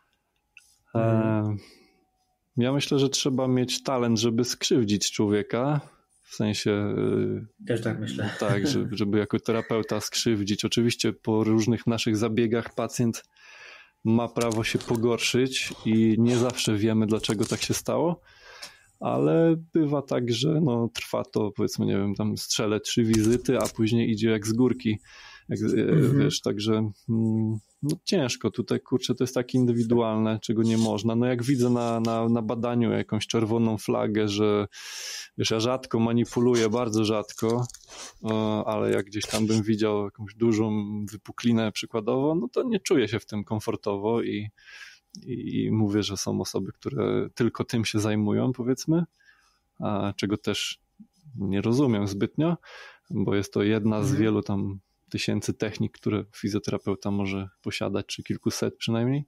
B: Ja myślę, że trzeba mieć talent, żeby skrzywdzić człowieka. W sensie...
A: Też tak myślę.
B: Tak, żeby jako terapeuta skrzywdzić. Oczywiście po różnych naszych zabiegach pacjent ma prawo się pogorszyć i nie zawsze wiemy, dlaczego tak się stało, ale bywa tak, że no, trwa to, powiedzmy, nie wiem, tam strzelę 3 wizyty, a później idzie jak z górki. Wiesz, także no ciężko tutaj, kurczę, to jest takie indywidualne, czego nie można. No jak widzę na badaniu jakąś czerwoną flagę, że wiesz, ja rzadko manipuluję, bardzo rzadko, ale jak gdzieś tam bym widział jakąś dużą wypuklinę przykładowo, no to nie czuję się w tym komfortowo i mówię, że są osoby, które tylko tym się zajmują, powiedzmy, a czego też nie rozumiem zbytnio, bo jest to jedna z wielu tam tysięcy technik, które fizjoterapeuta może posiadać, czy kilkuset przynajmniej.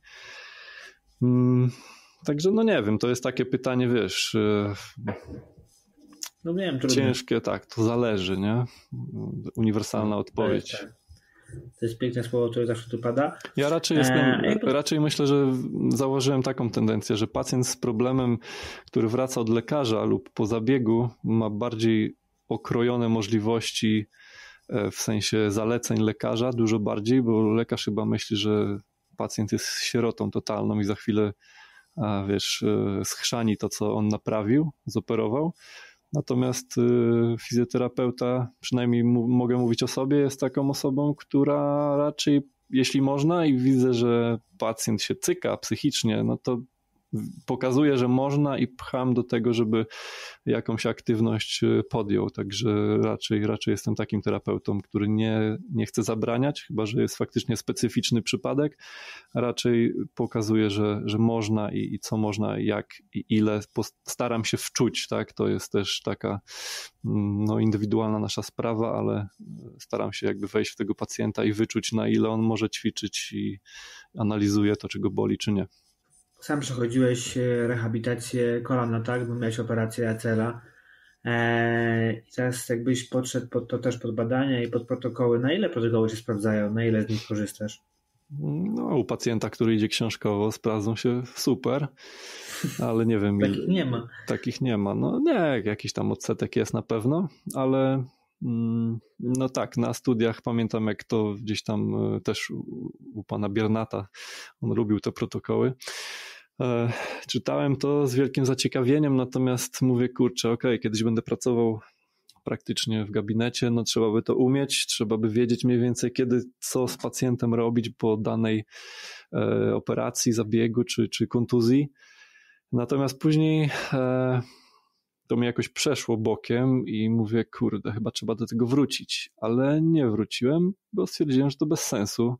B: Także no nie wiem, to jest takie pytanie, wiesz,
A: no wiem,
B: ciężkie, tak, to zależy, nie? Uniwersalna odpowiedź.
A: To jest piękne słowo, które zawsze tu pada.
B: Ja raczej myślę, że zauważyłem taką tendencję, że pacjent z problemem, który wraca od lekarza lub po zabiegu, ma bardziej okrojone możliwości w sensie zaleceń lekarza, dużo bardziej, bo lekarz chyba myśli, że pacjent jest sierotą totalną i za chwilę, wiesz, schrzani to, co on naprawił, zoperował. Natomiast fizjoterapeuta, przynajmniej mogę mówić o sobie, jest taką osobą, która raczej, jeśli można i widzę, że pacjent się cyka psychicznie, no to pokazuje, że można i pcham do tego, żeby jakąś aktywność podjął. Także raczej jestem takim terapeutą, który nie chce zabraniać, chyba że jest faktycznie specyficzny przypadek. Raczej pokazuje, że można i co można, jak i ile. Staram się wczuć, tak? To jest też taka no, indywidualna nasza sprawa, ale staram się jakby wejść w tego pacjenta i wyczuć, na ile on może ćwiczyć i analizuje to, czy go boli, czy nie.
A: Sam przechodziłeś rehabilitację kolana, tak? Bo miałeś operację ACL-a. I teraz jakbyś podszedł pod badania i pod protokoły, na ile protokoły się sprawdzają? Na ile z nich korzystasz?
B: No, u pacjenta, który idzie książkowo, sprawdzą się super, ale nie wiem.
A: Takich nie ma.
B: Takich nie ma. No nie, jakiś tam odsetek jest na pewno, ale no tak, na studiach pamiętam, jak to gdzieś tam też u pana Biernata, on lubił te protokoły. Czytałem to z wielkim zaciekawieniem, natomiast mówię, kurczę, okej, kiedyś będę pracował praktycznie w gabinecie, no trzeba by to umieć, trzeba by wiedzieć mniej więcej kiedy, co z pacjentem robić po danej operacji, zabiegu czy kontuzji. Natomiast później to mi jakoś przeszło bokiem i mówię, kurde, chyba trzeba do tego wrócić, ale nie wróciłem, bo stwierdziłem, że to bez sensu,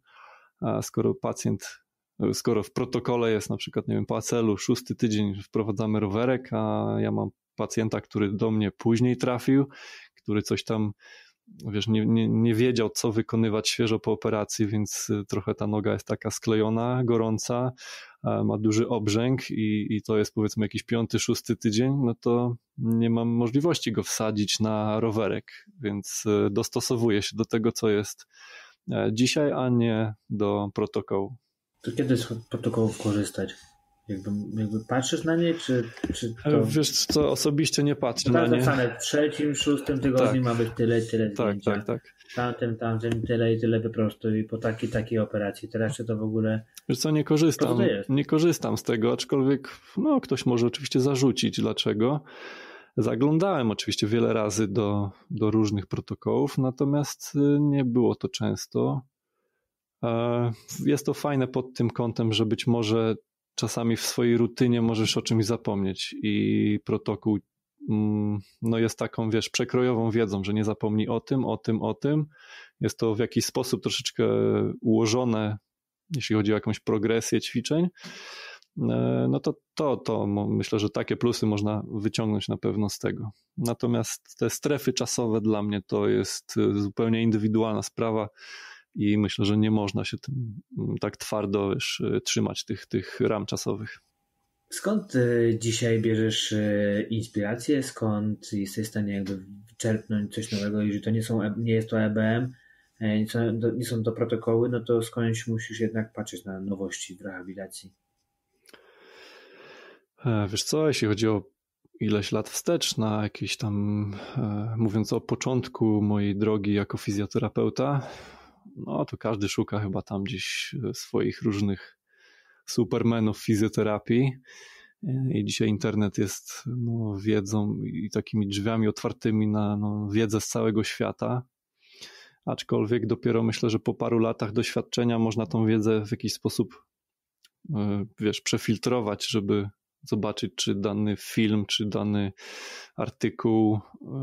B: skoro w protokole jest na przykład, nie wiem, po ACL-u 6. tydzień wprowadzamy rowerek, a ja mam pacjenta, który do mnie później trafił, który coś tam, wiesz, nie wiedział, co wykonywać świeżo po operacji, więc trochę ta noga jest taka sklejona, gorąca, ma duży obrzęk i to jest powiedzmy jakiś 5., 6. tydzień, no to nie mam możliwości go wsadzić na rowerek, więc dostosowuję się do tego, co jest dzisiaj, a nie do protokołu.
A: To kiedy z protokołów korzystać? Jakby patrzysz na nie, czy to...
B: Wiesz co, osobiście nie patrzę na nie.
A: W 3., 6. tygodniu ma być tyle zdjęcia.
B: Tak.
A: Tamtym tyle i tyle wyprostuj po takiej operacji. Teraz czy to w ogóle...
B: Wiesz co, nie korzystam z tego, aczkolwiek no, ktoś może oczywiście zarzucić, dlaczego. Zaglądałem oczywiście wiele razy do różnych protokołów, natomiast nie było to często. Jest to fajne pod tym kątem, że być może czasami w swojej rutynie możesz o czymś zapomnieć i protokół no jest taką, wiesz, przekrojową wiedzą, że nie zapomnij o tym. Jest to w jakiś sposób troszeczkę ułożone, jeśli chodzi o jakąś progresję ćwiczeń. No to myślę, że takie plusy można wyciągnąć na pewno z tego. Natomiast te strefy czasowe dla mnie to jest zupełnie indywidualna sprawa i myślę, że nie można się tym tak twardo trzymać tych ram czasowych.
A: Skąd dzisiaj bierzesz inspirację? Skąd jesteś w stanie jakby czerpnąć coś nowego? Jeżeli to nie jest to EBM, nie są to protokoły, no to skądś musisz jednak patrzeć na nowości w rehabilitacji.
B: Wiesz co, jeśli chodzi o ileś lat wstecz, na jakieś tam, mówiąc o początku mojej drogi jako fizjoterapeuta, no to każdy szuka chyba tam gdzieś swoich różnych supermenów fizjoterapii. I dzisiaj internet jest wiedzą i takimi drzwiami otwartymi na wiedzę z całego świata. Aczkolwiek dopiero myślę, że po paru latach doświadczenia można tą wiedzę w jakiś sposób, przefiltrować, żeby zobaczyć, czy dany film, czy dany artykuł,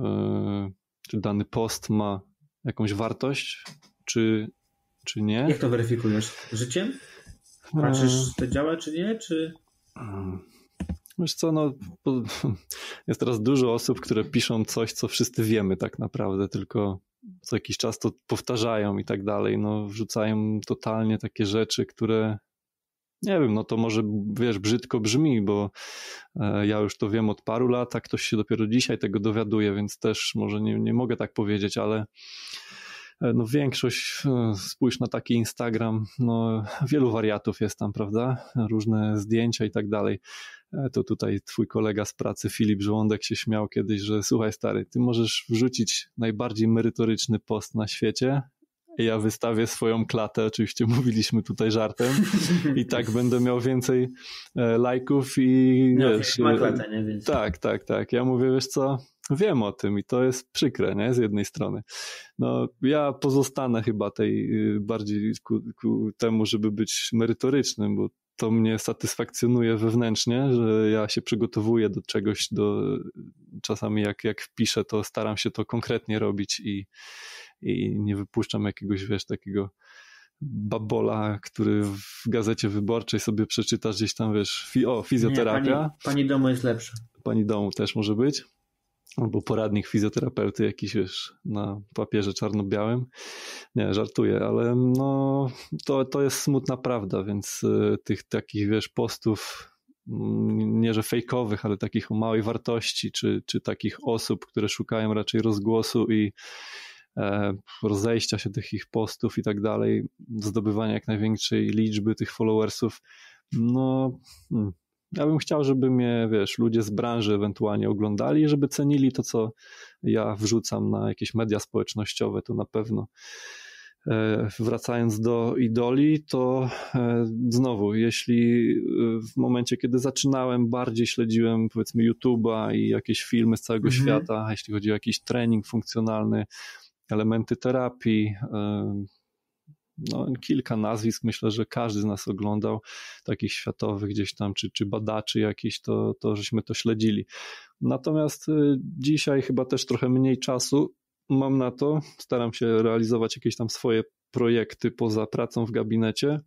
B: czy dany post ma jakąś wartość, czy nie.
A: Jak to weryfikujesz? Życiem? Patrzysz, to działa, czy nie? Czy...
B: Wiesz co, jest teraz dużo osób, które piszą coś, co wszyscy wiemy tak naprawdę, tylko co jakiś czas to powtarzają i tak dalej, wrzucają totalnie takie rzeczy, które nie wiem, to może, brzydko brzmi, bo ja już to wiem od paru lat, a ktoś się dopiero dzisiaj tego dowiaduje, więc też może nie mogę tak powiedzieć, ale większość, spójrz na taki Instagram, wielu wariatów jest tam, prawda? Różne zdjęcia i tak dalej. To tutaj twój kolega z pracy, Filip Żołądek, się śmiał kiedyś, że słuchaj stary, ty możesz wrzucić najbardziej merytoryczny post na świecie, ja wystawię swoją klatę, oczywiście mówiliśmy tutaj żartem i tak będę miał więcej lajków i
A: wiesz... Ma klatę, nie? Więc...
B: Tak. Ja mówię, wiesz co, wiem o tym i to jest przykre, nie? Z jednej strony. Ja pozostanę chyba tej bardziej ku temu, żeby być merytorycznym, bo to mnie satysfakcjonuje wewnętrznie, że ja się przygotowuję do czegoś, czasami jak piszę, to staram się to konkretnie robić i nie wypuszczam jakiegoś, takiego babola, który w Gazecie Wyborczej sobie przeczytasz gdzieś tam, fizjoterapia.
A: Nie, pani domu jest lepsza. Pani
B: domu też może być. Albo poradnik fizjoterapeuty jakiś, na papierze czarno-białym. Nie, żartuję, ale to jest smutna prawda, więc tych takich, postów, nie że fejkowych, ale takich o małej wartości, czy takich osób, które szukają raczej rozgłosu i rozejścia się tych ich postów i tak dalej, zdobywania jak największej liczby tych followersów, ja bym chciał, żeby mnie, ludzie z branży ewentualnie oglądali i żeby cenili to, co ja wrzucam na jakieś media społecznościowe, to na pewno. Wracając do idoli, to znowu, jeśli w momencie, kiedy zaczynałem, bardziej śledziłem, powiedzmy, YouTube'a i jakieś filmy z całego świata, jeśli chodzi o jakiś trening funkcjonalny, elementy terapii, kilka nazwisk, myślę, że każdy z nas oglądał, takich światowych gdzieś tam, czy badaczy jakichś, to żeśmy to śledzili. Natomiast dzisiaj chyba też trochę mniej czasu mam na to, staram się realizować jakieś tam swoje projekty poza pracą w gabinecie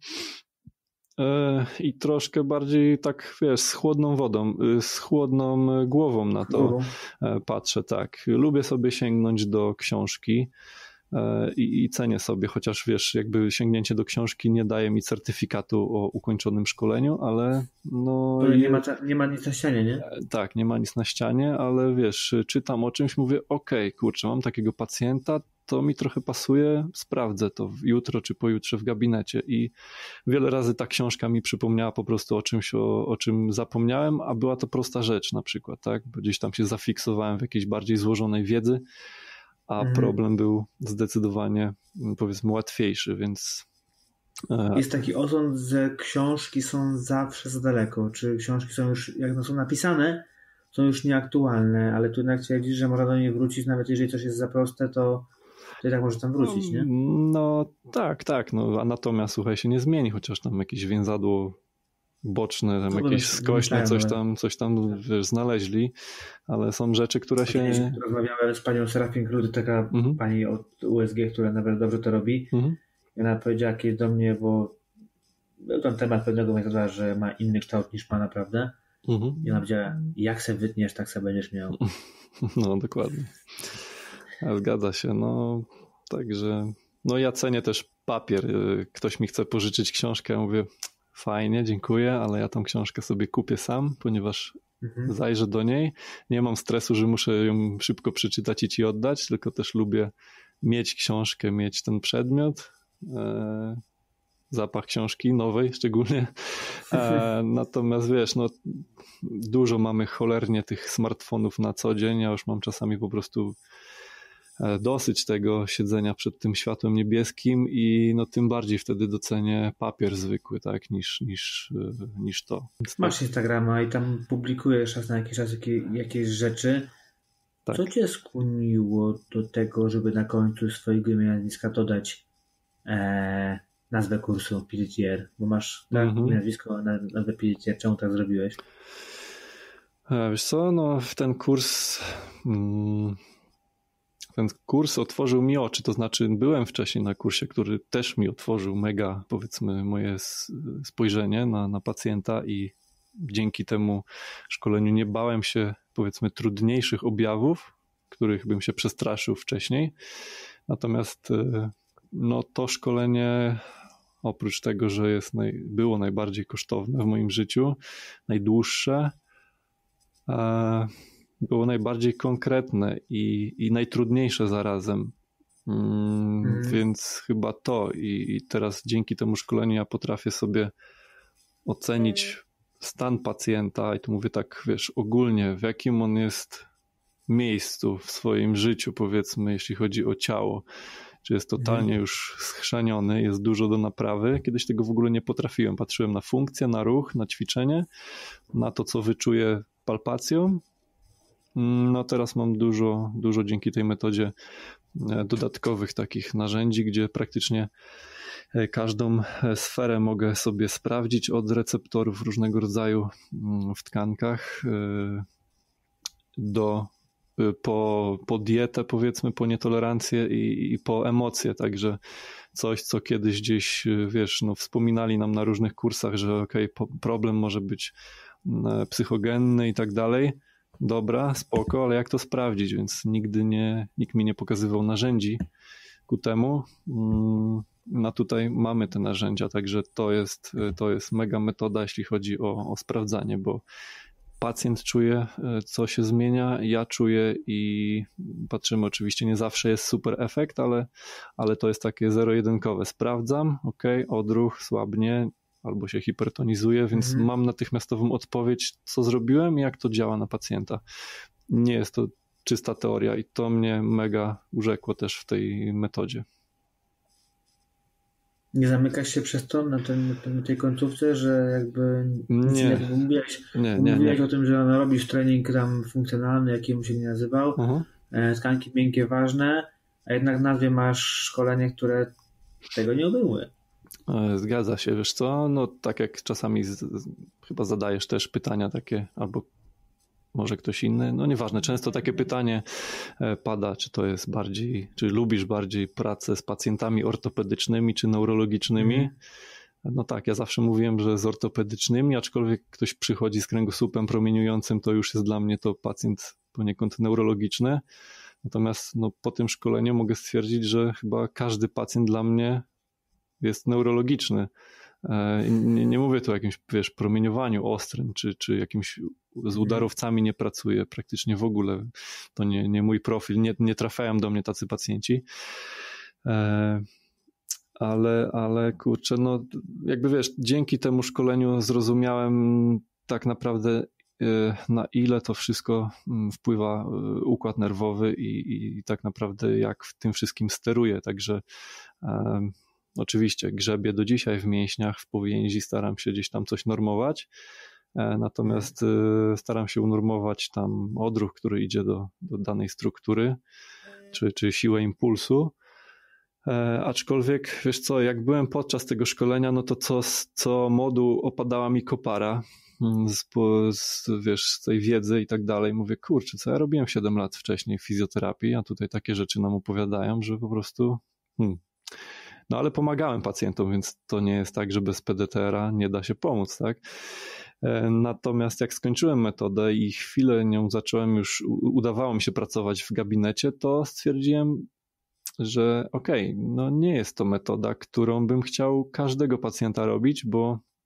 B: i troszkę bardziej tak, z chłodną wodą, z chłodną głową na to patrzę, tak. Lubię sobie sięgnąć do książki, i cenię sobie, chociaż jakby sięgnięcie do książki nie daje mi certyfikatu o ukończonym szkoleniu, ale
A: nie ma nic na ścianie, nie?
B: Tak, nie ma nic na ścianie, ale czytam o czymś, mówię, kurczę, mam takiego pacjenta, to mi trochę pasuje, sprawdzę to jutro czy pojutrze w gabinecie i wiele razy ta książka mi przypomniała po prostu o czymś, o czym zapomniałem, a była to prosta rzecz na przykład, tak? Bo gdzieś tam się zafiksowałem w jakiejś bardziej złożonej wiedzy, a problem był zdecydowanie, powiedzmy, łatwiejszy, więc...
A: Jest taki osąd, że książki są zawsze za daleko. Czy książki są już, jak są napisane, są już nieaktualne, ale tu jednak twierdzisz, że można do niej wrócić, nawet jeżeli coś jest za proste, to i tak może tam wrócić, nie?
B: Tak. Anatomia, słuchaj, się nie zmieni, chociaż tam jakieś więzadło boczne, tam jakieś skośne, coś tam znaleźli, ale są rzeczy, które się...
A: Rozmawiałem z panią Serafin Krudy, taka pani od USG, która naprawdę dobrze to robi. I ona powiedziała kiedyś do mnie, bo był tam temat pewnego metoda, że ma inny kształt niż ma naprawdę. I ona powiedziała, jak se wytniesz, tak se będziesz miał.
B: Dokładnie. Zgadza się, także ja cenię też papier. Ktoś mi chce pożyczyć książkę, ja mówię, fajnie, dziękuję, ale ja tą książkę sobie kupię sam, ponieważ zajrzę do niej. Nie mam stresu, że muszę ją szybko przeczytać i ci oddać, tylko też lubię mieć książkę, mieć ten przedmiot, zapach książki nowej szczególnie. Natomiast wiesz, no dużo mamy cholernie tych smartfonów na co dzień, ja już mam czasami po prostu dosyć tego siedzenia przed tym światłem niebieskim i no tym bardziej wtedy docenię papier zwykły, tak, niż to.
A: Masz Instagrama i tam publikujesz raz na jakiś czas jakieś rzeczy. Tak. Co cię skłoniło do tego, żeby na końcu swojego imienia nazwiska dodać nazwę kursu PGTR? Bo masz nazwisko, nazwę PGTR. Czemu tak zrobiłeś?
B: Wiesz co, no ten kurs otworzył mi oczy, to znaczy byłem wcześniej na kursie, który też mi otworzył mega, powiedzmy, moje spojrzenie na pacjenta i dzięki temu szkoleniu nie bałem się, powiedzmy, trudniejszych objawów, których bym się przestraszył wcześniej. Natomiast no, to szkolenie, oprócz tego, że było najbardziej kosztowne w moim życiu, najdłuższe, było najbardziej konkretne i najtrudniejsze zarazem. Więc chyba to. I teraz dzięki temu szkoleniu ja potrafię sobie ocenić stan pacjenta i tu mówię tak, wiesz, ogólnie, w jakim on jest miejscu w swoim życiu, powiedzmy, jeśli chodzi o ciało. Czy jest totalnie już schrzaniony, jest dużo do naprawy. Kiedyś tego w ogóle nie potrafiłem. Patrzyłem na funkcję, na ruch, na ćwiczenie, na to, co wyczuję palpacją. No teraz mam dużo dzięki tej metodzie dodatkowych takich narzędzi, gdzie praktycznie każdą sferę mogę sobie sprawdzić od receptorów różnego rodzaju w tkankach po dietę, powiedzmy, po nietolerancję i po emocje, także coś, co kiedyś gdzieś, wiesz, no wspominali nam na różnych kursach, że problem może być psychogenny i tak dalej. Dobra, spoko, ale jak to sprawdzić? Więc nikt mi nie pokazywał narzędzi ku temu. No tutaj mamy te narzędzia, także to jest mega metoda, jeśli chodzi o sprawdzanie, bo pacjent czuje, co się zmienia, ja czuję i patrzymy, oczywiście nie zawsze jest super efekt, ale to jest takie zero-jedynkowe. Sprawdzam, odruch słabnie, albo się hipertonizuje, więc mam natychmiastową odpowiedź, co zrobiłem i jak to działa na pacjenta. Nie jest to czysta teoria i to mnie mega urzekło też w tej metodzie.
A: Nie zamykasz się przez to na tej końcówce, że jakby nie mówiłeś o tym, że robisz trening tam funkcjonalny, jakiemu się nie nazywał, tkanki miękkie ważne, a jednak w nazwie masz szkolenie, które tego nie obejmuje.
B: Zgadza się, wiesz co, no tak jak czasami chyba zadajesz też pytania takie, albo może ktoś inny, no nieważne, często takie pytanie pada, czy lubisz bardziej pracę z pacjentami ortopedycznymi czy neurologicznymi. No tak, ja zawsze mówiłem, że z ortopedycznymi, aczkolwiek ktoś przychodzi z kręgosłupem promieniującym, to już jest dla mnie to pacjent poniekąd neurologiczny. Natomiast no, po tym szkoleniu mogę stwierdzić, że chyba każdy pacjent dla mnie jest neurologiczny. Nie mówię tu o jakimś, wiesz, promieniowaniu ostrym, czy jakimś z udarowcami nie pracuję, praktycznie w ogóle. To nie mój profil, nie trafiają do mnie tacy pacjenci. Ale kurczę, no jakby wiesz, dzięki temu szkoleniu zrozumiałem tak naprawdę, na ile to wszystko wpływa układ nerwowy i tak naprawdę jak w tym wszystkim steruje. Także oczywiście grzebię do dzisiaj w mięśniach, w powięzi, staram się gdzieś tam coś normować, natomiast staram się unormować tam odruch, który idzie do danej struktury, czy siłę impulsu. Aczkolwiek, wiesz co, jak byłem podczas tego szkolenia, no to co moduł opadała mi kopara z tej wiedzy i tak dalej. Mówię, kurczę, co ja robiłem 7 lat wcześniej w fizjoterapii, a tutaj takie rzeczy nam opowiadają, że po prostu... No ale pomagałem pacjentom, więc to nie jest tak, że bez PDTR-a nie da się pomóc, tak? Natomiast jak skończyłem metodę i chwilę nią zacząłem już, udawało mi się pracować w gabinecie, to stwierdziłem, że no nie jest to metoda, którą bym chciał każdego pacjenta robić, bo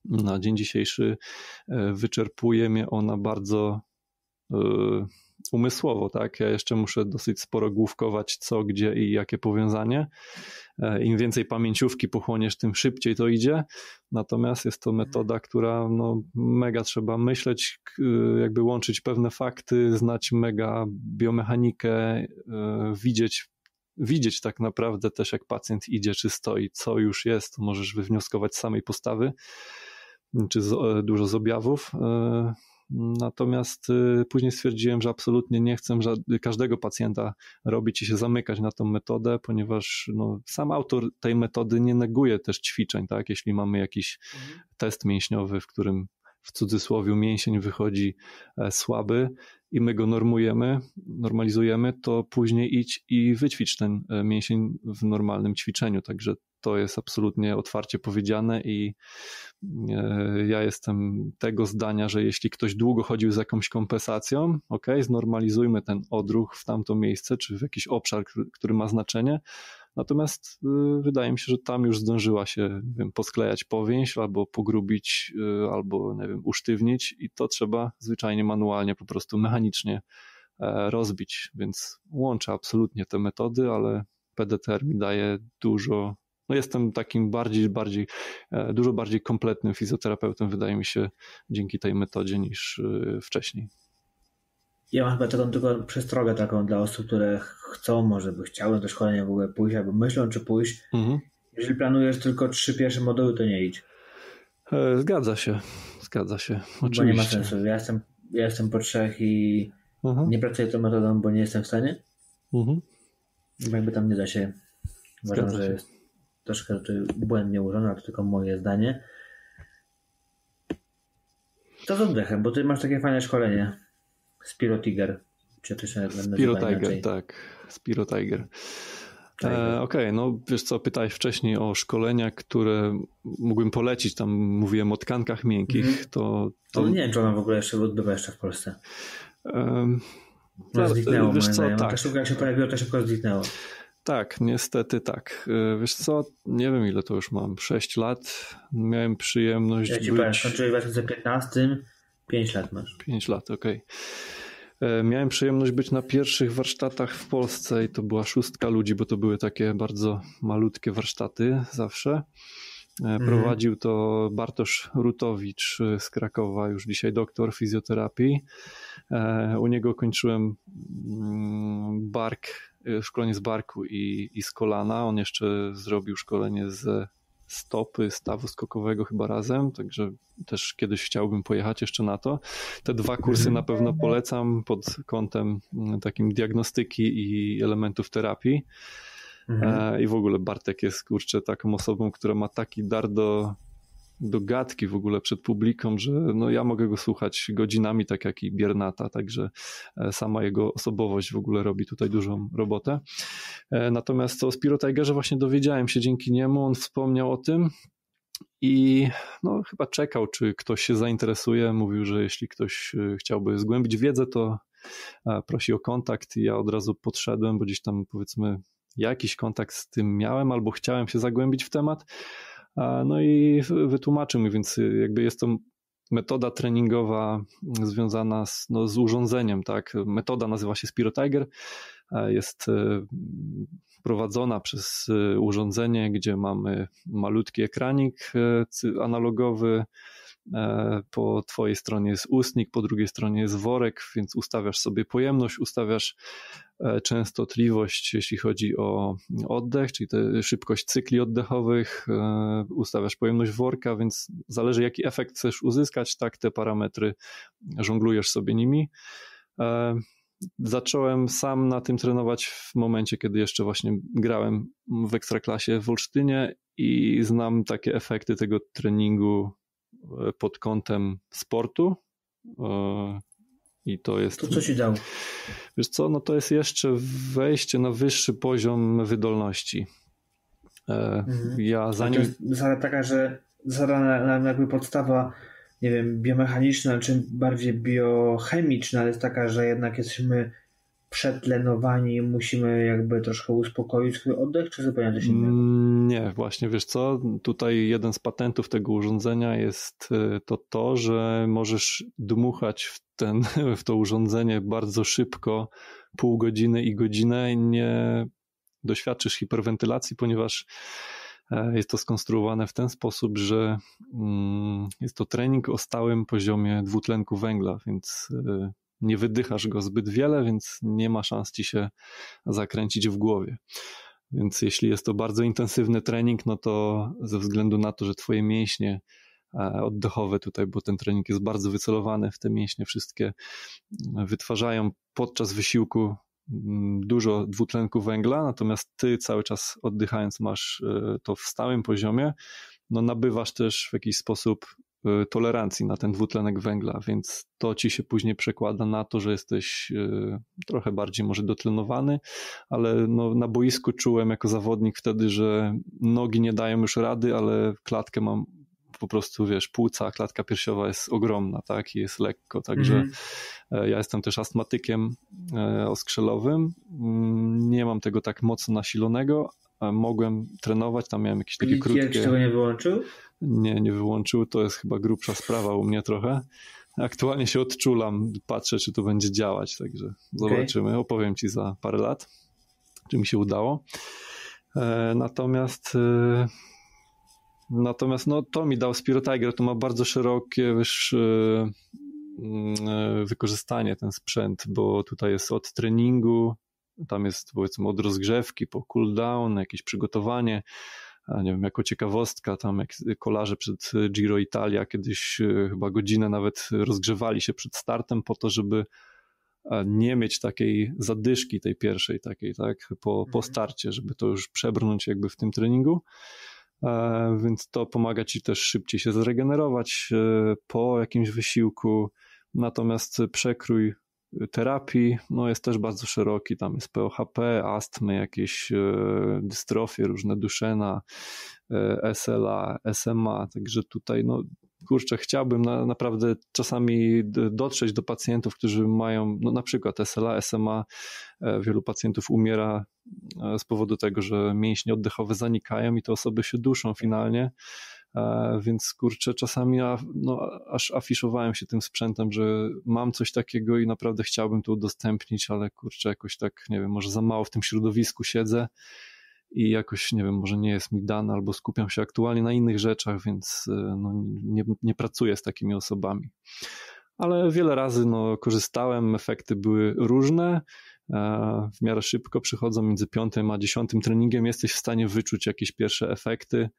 B: na dzień dzisiejszy wyczerpuje mnie ona bardzo umysłowo, tak? Ja jeszcze muszę dosyć sporo główkować co, gdzie i jakie powiązanie. Im więcej pamięciówki pochłoniesz, tym szybciej to idzie. Natomiast jest to metoda, która no, mega trzeba myśleć, jakby łączyć pewne fakty, znać mega biomechanikę, widzieć tak naprawdę też jak pacjent idzie, czy stoi, co już jest, to możesz wywnioskować z samej postawy, czy dużo z objawów. Natomiast później stwierdziłem, że absolutnie nie chcę każdego pacjenta robić i się zamykać na tą metodę, ponieważ no, sam autor tej metody nie neguje też ćwiczeń, tak? Jeśli mamy jakiś test mięśniowy, w którym w cudzysłowie mięsień wychodzi słaby i my go normalizujemy, to później idź i wyćwicz ten mięsień w normalnym ćwiczeniu, także to jest absolutnie otwarcie powiedziane i ja jestem tego zdania, że jeśli ktoś długo chodził z jakąś kompensacją, znormalizujmy ten odruch w tamto miejsce, czy w jakiś obszar, który ma znaczenie, natomiast wydaje mi się, że tam już zdążyła się, nie wiem, posklejać powięź, albo pogrubić, albo nie wiem, usztywnić i to trzeba zwyczajnie manualnie, po prostu mechanicznie rozbić, więc łączę absolutnie te metody, ale PDTR mi daje dużo. No jestem takim dużo bardziej kompletnym fizjoterapeutą, wydaje mi się, dzięki tej metodzie niż wcześniej.
A: Ja mam chyba taką tylko przestrogę taką dla osób, które chcą, może by chciały do szkolenia w ogóle pójść, albo myślą, czy pójść. Jeżeli planujesz tylko 3 pierwsze moduły, to nie idź.
B: Zgadza się, oczywiście.
A: Bo nie ma sensu. Ja jestem po 3 i nie pracuję tą metodą, bo nie jestem w stanie. Jakby tam nie da się. Uważam, że jest troszkę błędnie ułożone, ale to tylko moje zdanie. To z oddechem, bo ty masz takie fajne szkolenie. Spiro Tiger. Czy to się
B: Spiro Tiger, tak. Spiro Tiger. Okej, no wiesz co, pytałeś wcześniej o szkolenia, które mógłbym polecić, tam mówiłem o tkankach miękkich, to...
A: Nie wiem, czy ona w ogóle jeszcze odbywa jeszcze w Polsce.
B: Zniknęło,
A: wiesz co, tak. Ta sztuka jak się pojawiła, to szybko zniknęło.
B: Tak, niestety tak. Wiesz co, nie wiem ile to już mam, 6 lat. Miałem przyjemność
A: ja ci powiem, skończyłeś w 2015, 5 lat masz.
B: 5 lat, okej. Miałem przyjemność być na pierwszych warsztatach w Polsce i to była 6 ludzi, bo to były takie bardzo malutkie warsztaty zawsze. Prowadził to Bartosz Rutowicz z Krakowa, już dzisiaj doktor fizjoterapii. U niego kończyłem szkolenie z barku i z kolana. On jeszcze zrobił szkolenie ze stopy, stawu skokowego chyba razem, także też kiedyś chciałbym pojechać jeszcze na to. Te 2 kursy na pewno polecam pod kątem takim diagnostyki i elementów terapii. I w ogóle Bartek jest, kurczę, taką osobą, która ma taki dar do gadki w ogóle przed publiką, że no ja mogę go słuchać godzinami, tak jak i Biernata, także sama jego osobowość w ogóle robi tutaj dużą robotę. Natomiast o Spiro Tigerze właśnie dowiedziałem się dzięki niemu, on wspomniał o tym i no chyba czekał, czy ktoś się zainteresuje, mówił, że jeśli ktoś chciałby zgłębić wiedzę, to prosi o kontakt i ja od razu podszedłem, bo gdzieś tam powiedzmy jakiś kontakt z tym miałem albo chciałem się zagłębić w temat. No i wytłumaczył mi, więc jakby jest to metoda treningowa związana z urządzeniem, tak? Metoda nazywa się Spiro Tiger, jest prowadzona przez urządzenie, gdzie mamy malutki ekranik analogowy, po twojej stronie jest ustnik, po drugiej stronie jest worek, więc ustawiasz sobie pojemność, ustawiasz częstotliwość, jeśli chodzi o oddech, czyli szybkość cykli oddechowych, ustawiasz pojemność worka, więc zależy jaki efekt chcesz uzyskać, tak te parametry żonglujesz sobie nimi. Zacząłem sam na tym trenować w momencie, kiedy jeszcze właśnie grałem w Ekstraklasie w Olsztynie i znam takie efekty tego treningu pod kątem sportu i to jest...
A: To co ci dało?
B: Wiesz co, no to jest jeszcze wejście na wyższy poziom wydolności. Ja zanim...
A: To jest zasada taka, że jakby podstawa, nie wiem, biomechaniczna, czy bardziej biochemiczna jest taka, że jednak jesteśmy przetlenowani musimy jakby troszkę uspokoić swój oddech, czy zupełnie coś innego?
B: Nie, właśnie wiesz co, tutaj jeden z patentów tego urządzenia jest to, że możesz dmuchać w to urządzenie bardzo szybko, pół godziny i godzinę i nie doświadczysz hiperwentylacji, ponieważ jest to skonstruowane w ten sposób, że jest to trening o stałym poziomie dwutlenku węgla, więc nie wydychasz go zbyt wiele, więc nie ma szans ci się zakręcić w głowie. Więc jeśli jest to bardzo intensywny trening, no to ze względu na to, że twoje mięśnie oddechowe tutaj, bo ten trening jest bardzo wycelowany w te mięśnie wszystkie, wytwarzają podczas wysiłku dużo dwutlenku węgla, natomiast ty cały czas oddychając masz to w stałym poziomie, no nabywasz też w jakiś sposób tolerancji na ten dwutlenek węgla, więc to ci się później przekłada na to, że jesteś trochę bardziej może dotlenowany, ale no, na boisku czułem jako zawodnik wtedy, że nogi nie dają już rady, ale klatkę mam po prostu, wiesz, płuca, klatka piersiowa jest ogromna, tak, i jest lekko, także ja jestem też astmatykiem oskrzelowym, nie mam tego tak mocno nasilonego, mogłem trenować, tam miałem jakieś takie krótkie...
A: Czy tego nie wyłączył?
B: Nie wyłączył, to jest chyba grubsza sprawa u mnie trochę. Aktualnie się odczulam, patrzę, czy to będzie działać, także zobaczymy, opowiem ci za parę lat, czy mi się udało. Natomiast no to mi dał SpiroTiger, to ma bardzo szerokie wykorzystanie ten sprzęt, bo tutaj jest od treningu, tam jest powiedzmy od rozgrzewki po cooldown, jakieś przygotowanie, nie wiem, jako ciekawostka, tam jak kolarze przed Giro Italia kiedyś chyba godzinę nawet rozgrzewali się przed startem po to, żeby nie mieć takiej zadyszki tej pierwszej takiej, tak, po starcie, żeby to już przebrnąć jakby w tym treningu, więc to pomaga ci też szybciej się zregenerować po jakimś wysiłku, natomiast przekrój terapii no jest też bardzo szeroki, tam jest POHP, astmy, jakieś dystrofie, różne Duchenne, SLA, SMA, także tutaj no kurczę, chciałbym naprawdę czasami dotrzeć do pacjentów, którzy mają no na przykład SLA, SMA, wielu pacjentów umiera z powodu tego, że mięśnie oddechowe zanikają i te osoby się duszą finalnie, więc kurczę, czasami aż afiszowałem się tym sprzętem, że mam coś takiego i naprawdę chciałbym to udostępnić, ale kurczę, jakoś tak, nie wiem, może za mało w tym środowisku siedzę i jakoś, nie wiem, może nie jest mi dane albo skupiam się aktualnie na innych rzeczach, więc no, nie pracuję z takimi osobami. Ale wiele razy no, korzystałem, efekty były różne, w miarę szybko przychodzą między 5. a 10. treningiem, jesteś w stanie wyczuć jakieś pierwsze efekty.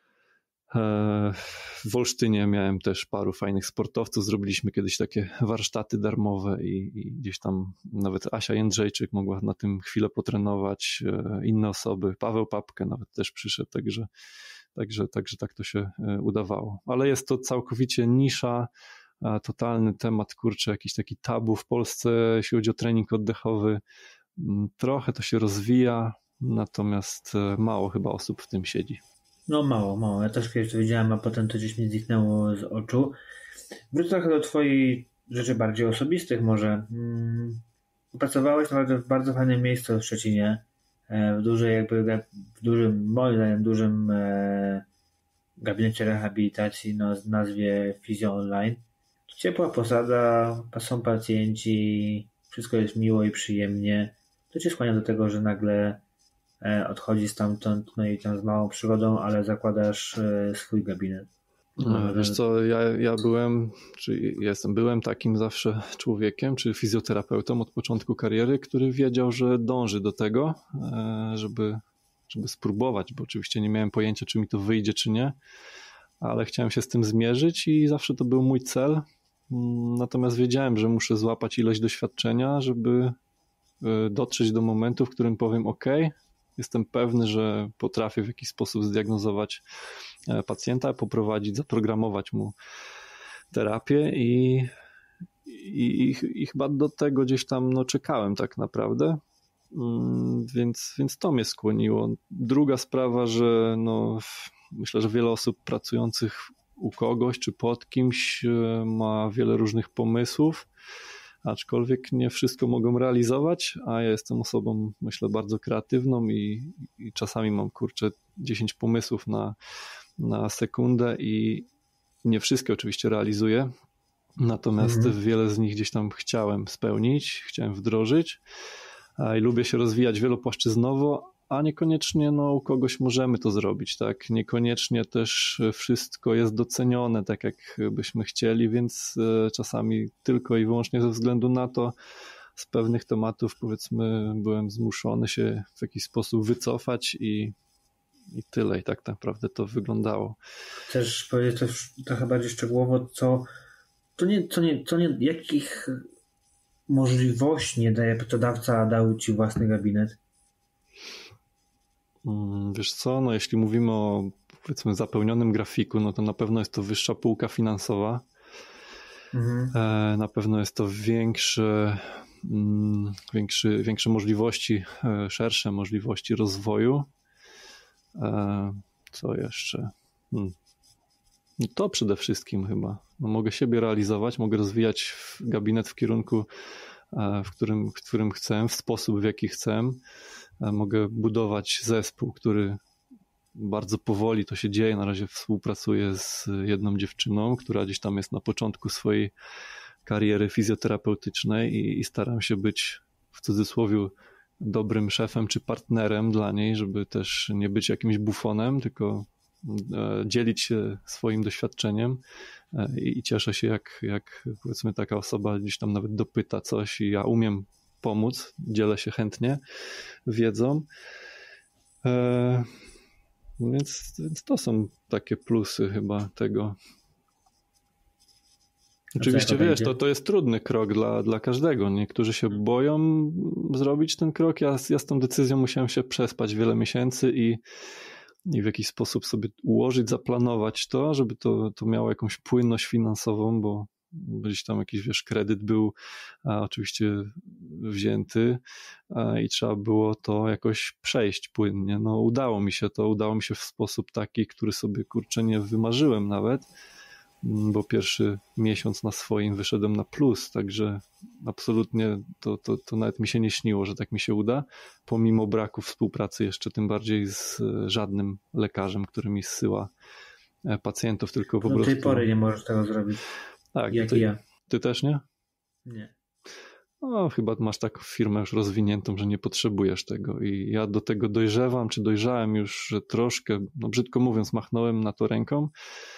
B: W Olsztynie miałem też paru fajnych sportowców, zrobiliśmy kiedyś takie warsztaty darmowe i gdzieś tam nawet Asia Jędrzejczyk mogła na tym chwilę potrenować, inne osoby, Paweł Papke nawet też przyszedł, także tak to się udawało. Ale jest to całkowicie nisza, totalny temat, kurczę, jakiś taki tabu w Polsce, jeśli chodzi o trening oddechowy. Trochę to się rozwija, natomiast mało chyba osób w tym siedzi.
A: No mało. Ja też kiedyś to widziałem, a potem to gdzieś mi zniknęło z oczu. Wrócę trochę do twoich rzeczy bardziej osobistych może. Pracowałeś naprawdę w bardzo fajnym miejscu w Szczecinie, moim zdaniem dużym gabinecie rehabilitacji o nazwie Physio Online. Ciepła posada, są pacjenci, wszystko jest miło i przyjemnie. To cię skłania do tego, że nagle odchodzi stamtąd, no i tam z małą przygodą, ale zakładasz swój gabinet.
B: Wiesz co, ja byłem takim zawsze człowiekiem, czy fizjoterapeutą od początku kariery, który wiedział, że dąży do tego, żeby spróbować, bo oczywiście nie miałem pojęcia, czy mi to wyjdzie, czy nie, ale chciałem się z tym zmierzyć i zawsze to był mój cel. Natomiast wiedziałem, że muszę złapać ilość doświadczenia, żeby dotrzeć do momentu, w którym powiem OK, jestem pewny, że potrafię w jakiś sposób zdiagnozować pacjenta, poprowadzić, zaprogramować mu terapię i chyba do tego gdzieś tam czekałem tak naprawdę, więc to mnie skłoniło. Druga sprawa, że myślę, że wiele osób pracujących u kogoś czy pod kimś ma wiele różnych pomysłów, aczkolwiek nie wszystko mogą realizować, a ja jestem osobą, myślę, bardzo kreatywną i czasami mam, 10 pomysłów na sekundę i nie wszystkie oczywiście realizuję, natomiast wiele z nich gdzieś tam chciałem spełnić, chciałem wdrożyć i lubię się rozwijać wielopłaszczyznowo, a niekoniecznie u kogoś możemy to zrobić, tak? Niekoniecznie też wszystko jest docenione tak, jak byśmy chcieli, więc czasami tylko i wyłącznie ze względu na to z pewnych tematów, powiedzmy, byłem zmuszony się w jakiś sposób wycofać i tyle. I tak naprawdę to wyglądało.
A: Chcesz powiedzieć też trochę bardziej szczegółowo, jakich możliwości nie daje pracodawca, a dał ci własny gabinet?
B: Wiesz co, jeśli mówimy o, powiedzmy, zapełnionym grafiku, to na pewno jest to wyższa półka finansowa. Na pewno jest to większe możliwości, szersze możliwości rozwoju. Co jeszcze? To przede wszystkim chyba. Mogę siebie realizować, mogę rozwijać gabinet w kierunku, w którym chcę, w sposób, w jaki chcę. Mogę budować zespół, który bardzo powoli to się dzieje. Na razie współpracuję z jedną dziewczyną, która gdzieś tam jest na początku swojej kariery fizjoterapeutycznej i staram się być, w cudzysłowie, dobrym szefem czy partnerem dla niej, żeby też nie być jakimś bufonem, tylko dzielić się swoim doświadczeniem i cieszę się, jak powiedzmy taka osoba gdzieś tam nawet dopyta coś i ja umiem pomóc, dzielę się chętnie wiedzą. Więc to są takie plusy chyba tego. Oczywiście wiesz, to jest trudny krok dla każdego. Niektórzy się boją zrobić ten krok. Ja z tą decyzją musiałem się przespać wiele miesięcy i w jakiś sposób sobie ułożyć, zaplanować to, żeby to miało jakąś płynność finansową, bo gdzieś tam jakiś, kredyt był oczywiście wzięty i trzeba było to jakoś przejść płynnie. Udało mi się w sposób taki, który sobie, nie wymarzyłem nawet, bo pierwszy miesiąc na swoim wyszedłem na plus, także absolutnie to nawet mi się nie śniło, że tak mi się uda, pomimo braku współpracy jeszcze tym bardziej z żadnym lekarzem, który mi zsyła pacjentów, tylko po prostu...
A: Do tej pory nie możesz tego zrobić.
B: Tak,
A: jak i ja.
B: Ty też nie?
A: Nie.
B: Chyba masz taką firmę już rozwiniętą, że nie potrzebujesz tego i ja do tego dojrzałem już, że troszkę, brzydko mówiąc, machnąłem na to ręką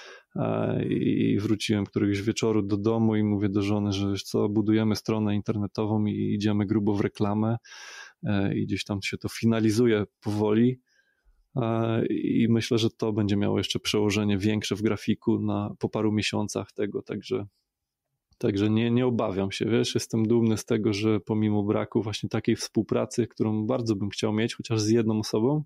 B: i wróciłem któregoś wieczoru do domu i mówię do żony, że wiesz co, budujemy stronę internetową i idziemy grubo w reklamę i gdzieś tam się to finalizuje powoli i myślę, że to będzie miało jeszcze przełożenie większe w grafiku po paru miesiącach tego, także nie obawiam się, wiesz, jestem dumny z tego, że pomimo braku właśnie takiej współpracy, którą bardzo bym chciał mieć, chociaż z jedną osobą,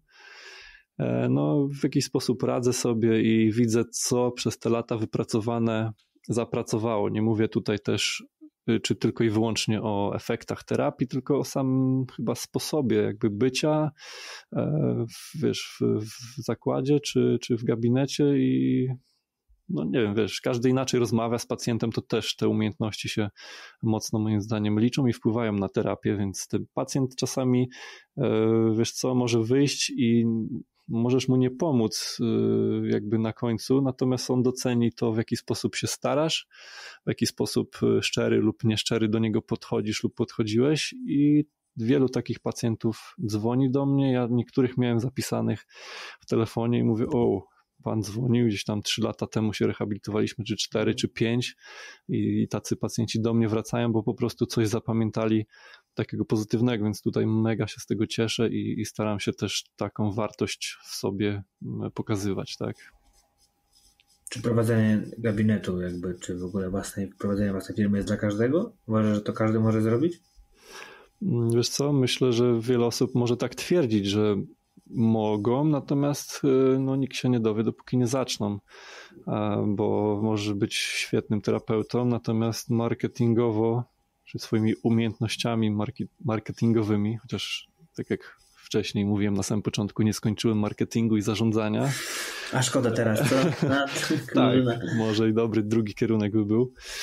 B: w jakiś sposób radzę sobie i widzę, co przez te lata wypracowane zapracowało. Nie mówię tutaj też, czy tylko i wyłącznie o efektach terapii, tylko o samym chyba sposobie jakby bycia, wiesz, w zakładzie czy w gabinecie i nie wiem, wiesz, każdy inaczej rozmawia z pacjentem, to też te umiejętności się mocno moim zdaniem liczą i wpływają na terapię, więc ten pacjent czasami, wiesz co, może wyjść i możesz mu nie pomóc jakby na końcu, natomiast on doceni to, w jaki sposób się starasz, w jaki sposób szczery lub nieszczery do niego podchodzisz lub podchodziłeś i wielu takich pacjentów dzwoni do mnie, ja niektórych miałem zapisanych w telefonie i mówię, pan dzwonił, gdzieś tam 3 lata temu się rehabilitowaliśmy, czy 4, czy 5 i tacy pacjenci do mnie wracają, bo po prostu coś zapamiętali takiego pozytywnego, więc tutaj mega się z tego cieszę i staram się też taką wartość w sobie pokazywać, tak.
A: Czy prowadzenie gabinetu czy w ogóle prowadzenie własnej firmy jest dla każdego? Uważasz, że to każdy może zrobić?
B: Wiesz co, myślę, że wiele osób może tak twierdzić, że mogą, natomiast nikt się nie dowie, dopóki nie zaczną, bo może być świetnym terapeutą, natomiast marketingowo, czy swoimi umiejętnościami marketingowymi, chociaż tak jak wcześniej mówiłem na samym początku, nie skończyłem marketingu i zarządzania.
A: A szkoda teraz, co?
B: Tak, może i dobry drugi kierunek by był.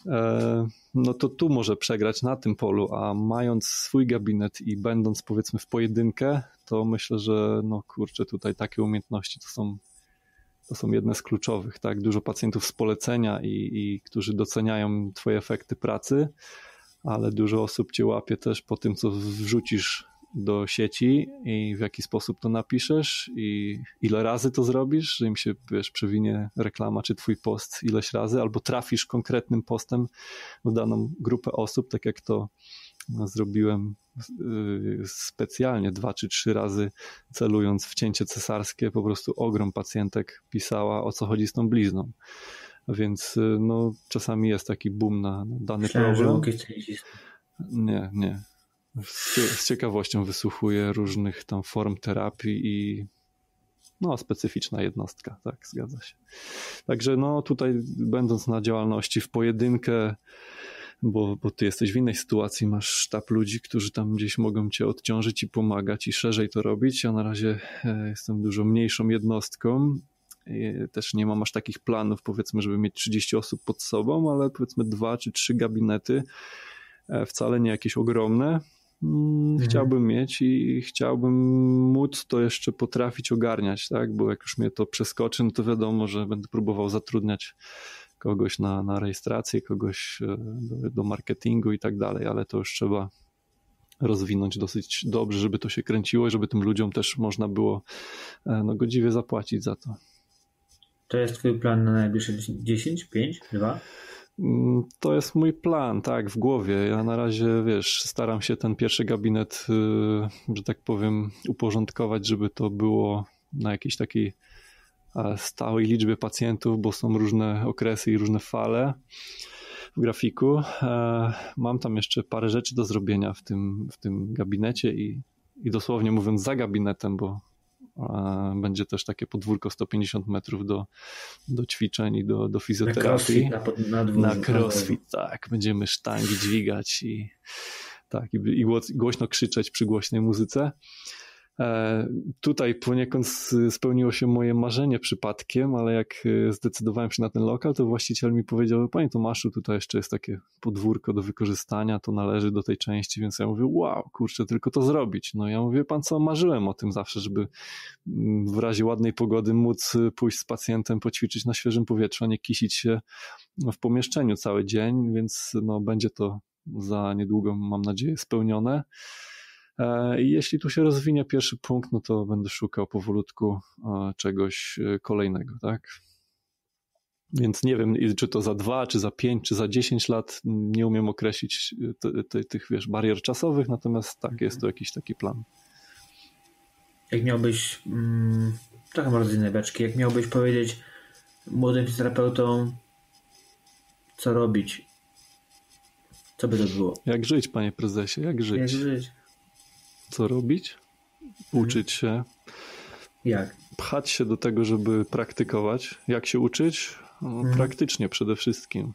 B: no to tu może przegrać na tym polu, a mając swój gabinet i będąc powiedzmy w pojedynkę, to myślę, że no kurczę, tutaj takie umiejętności to są jedne z kluczowych, tak? Dużo pacjentów z polecenia i którzy doceniają twoje efekty pracy, ale dużo osób cię łapie też po tym, co wrzucisz do sieci i w jaki sposób to napiszesz i ile razy to zrobisz, że im się, wiesz, przewinie reklama czy twój post ileś razy, albo trafisz konkretnym postem w daną grupę osób, tak jak to zrobiłem specjalnie 2 czy 3 razy celując w cięcie cesarskie, po prostu ogrom pacjentek pisała, o co chodzi z tą blizną. Więc no, czasami jest taki boom na dany problem. Nie. Z ciekawością wysłuchuję różnych tam form terapii i no, specyficzna jednostka, tak, zgadza się. Także no tutaj będąc na działalności w pojedynkę, bo ty jesteś w innej sytuacji, masz sztab ludzi, którzy tam gdzieś mogą cię odciążyć i pomagać i szerzej to robić. Ja na razie jestem dużo mniejszą jednostką. Też nie mam aż takich planów, powiedzmy, żeby mieć 30 osób pod sobą, ale powiedzmy 2 czy 3 gabinety, wcale nie jakieś ogromne. Chciałbym mieć i chciałbym móc to jeszcze potrafić ogarniać, tak? Bo jak już mnie to przeskoczy, no to wiadomo, że będę próbował zatrudniać kogoś na rejestrację, kogoś do marketingu i tak dalej, ale to już trzeba rozwinąć dosyć dobrze, żeby to się kręciło i żeby tym ludziom też można było no, godziwie zapłacić za to.
A: To jest twój plan na najbliższe 10, 5, 2?
B: To jest mój plan, tak, w głowie. Ja na razie, wiesz, staram się ten pierwszy gabinet, że tak powiem, uporządkować, żeby to było na jakiejś takiej stałej liczbie pacjentów, bo są różne okresy i różne fale w grafiku. Mam tam jeszcze parę rzeczy do zrobienia w tym gabinecie i dosłownie mówiąc za gabinetem, bo będzie też takie podwórko 150 metrów do ćwiczeń i do fizjoterapii. Na crossfit, tak. Będziemy sztangi dźwigać i głośno krzyczeć przy głośnej muzyce. Tutaj poniekąd spełniło się moje marzenie przypadkiem, ale jak zdecydowałem się na ten lokal, to właściciel mi powiedział: panie Tomaszu, tutaj jeszcze jest takie podwórko do wykorzystania, to należy do tej części, więc ja mówię: wow, kurczę, tylko to zrobić. No ja mówię: pan co, marzyłem o tym zawsze, żeby w razie ładnej pogody móc pójść z pacjentem, poćwiczyć na świeżym powietrzu, a nie kisić się w pomieszczeniu cały dzień, więc no będzie to za niedługo, mam nadzieję, spełnione. I jeśli tu się rozwinie pierwszy punkt, no to będę szukał powolutku czegoś kolejnego, tak? Więc nie wiem, czy to za 2, czy za 5, czy za 10 lat, nie umiem określić tych, wiesz, barier czasowych, natomiast tak, jest to jakiś taki plan.
A: Jak miałbyś, trochę może z innej beczki, jak miałbyś powiedzieć młodym fizjoterapeutom, co robić, co by to było?
B: Jak żyć, panie prezesie, jak żyć?
A: Jak żyć?
B: Co robić? Uczyć się.
A: Jak?
B: Pchać się do tego, żeby praktykować. Jak się uczyć? Praktycznie przede wszystkim.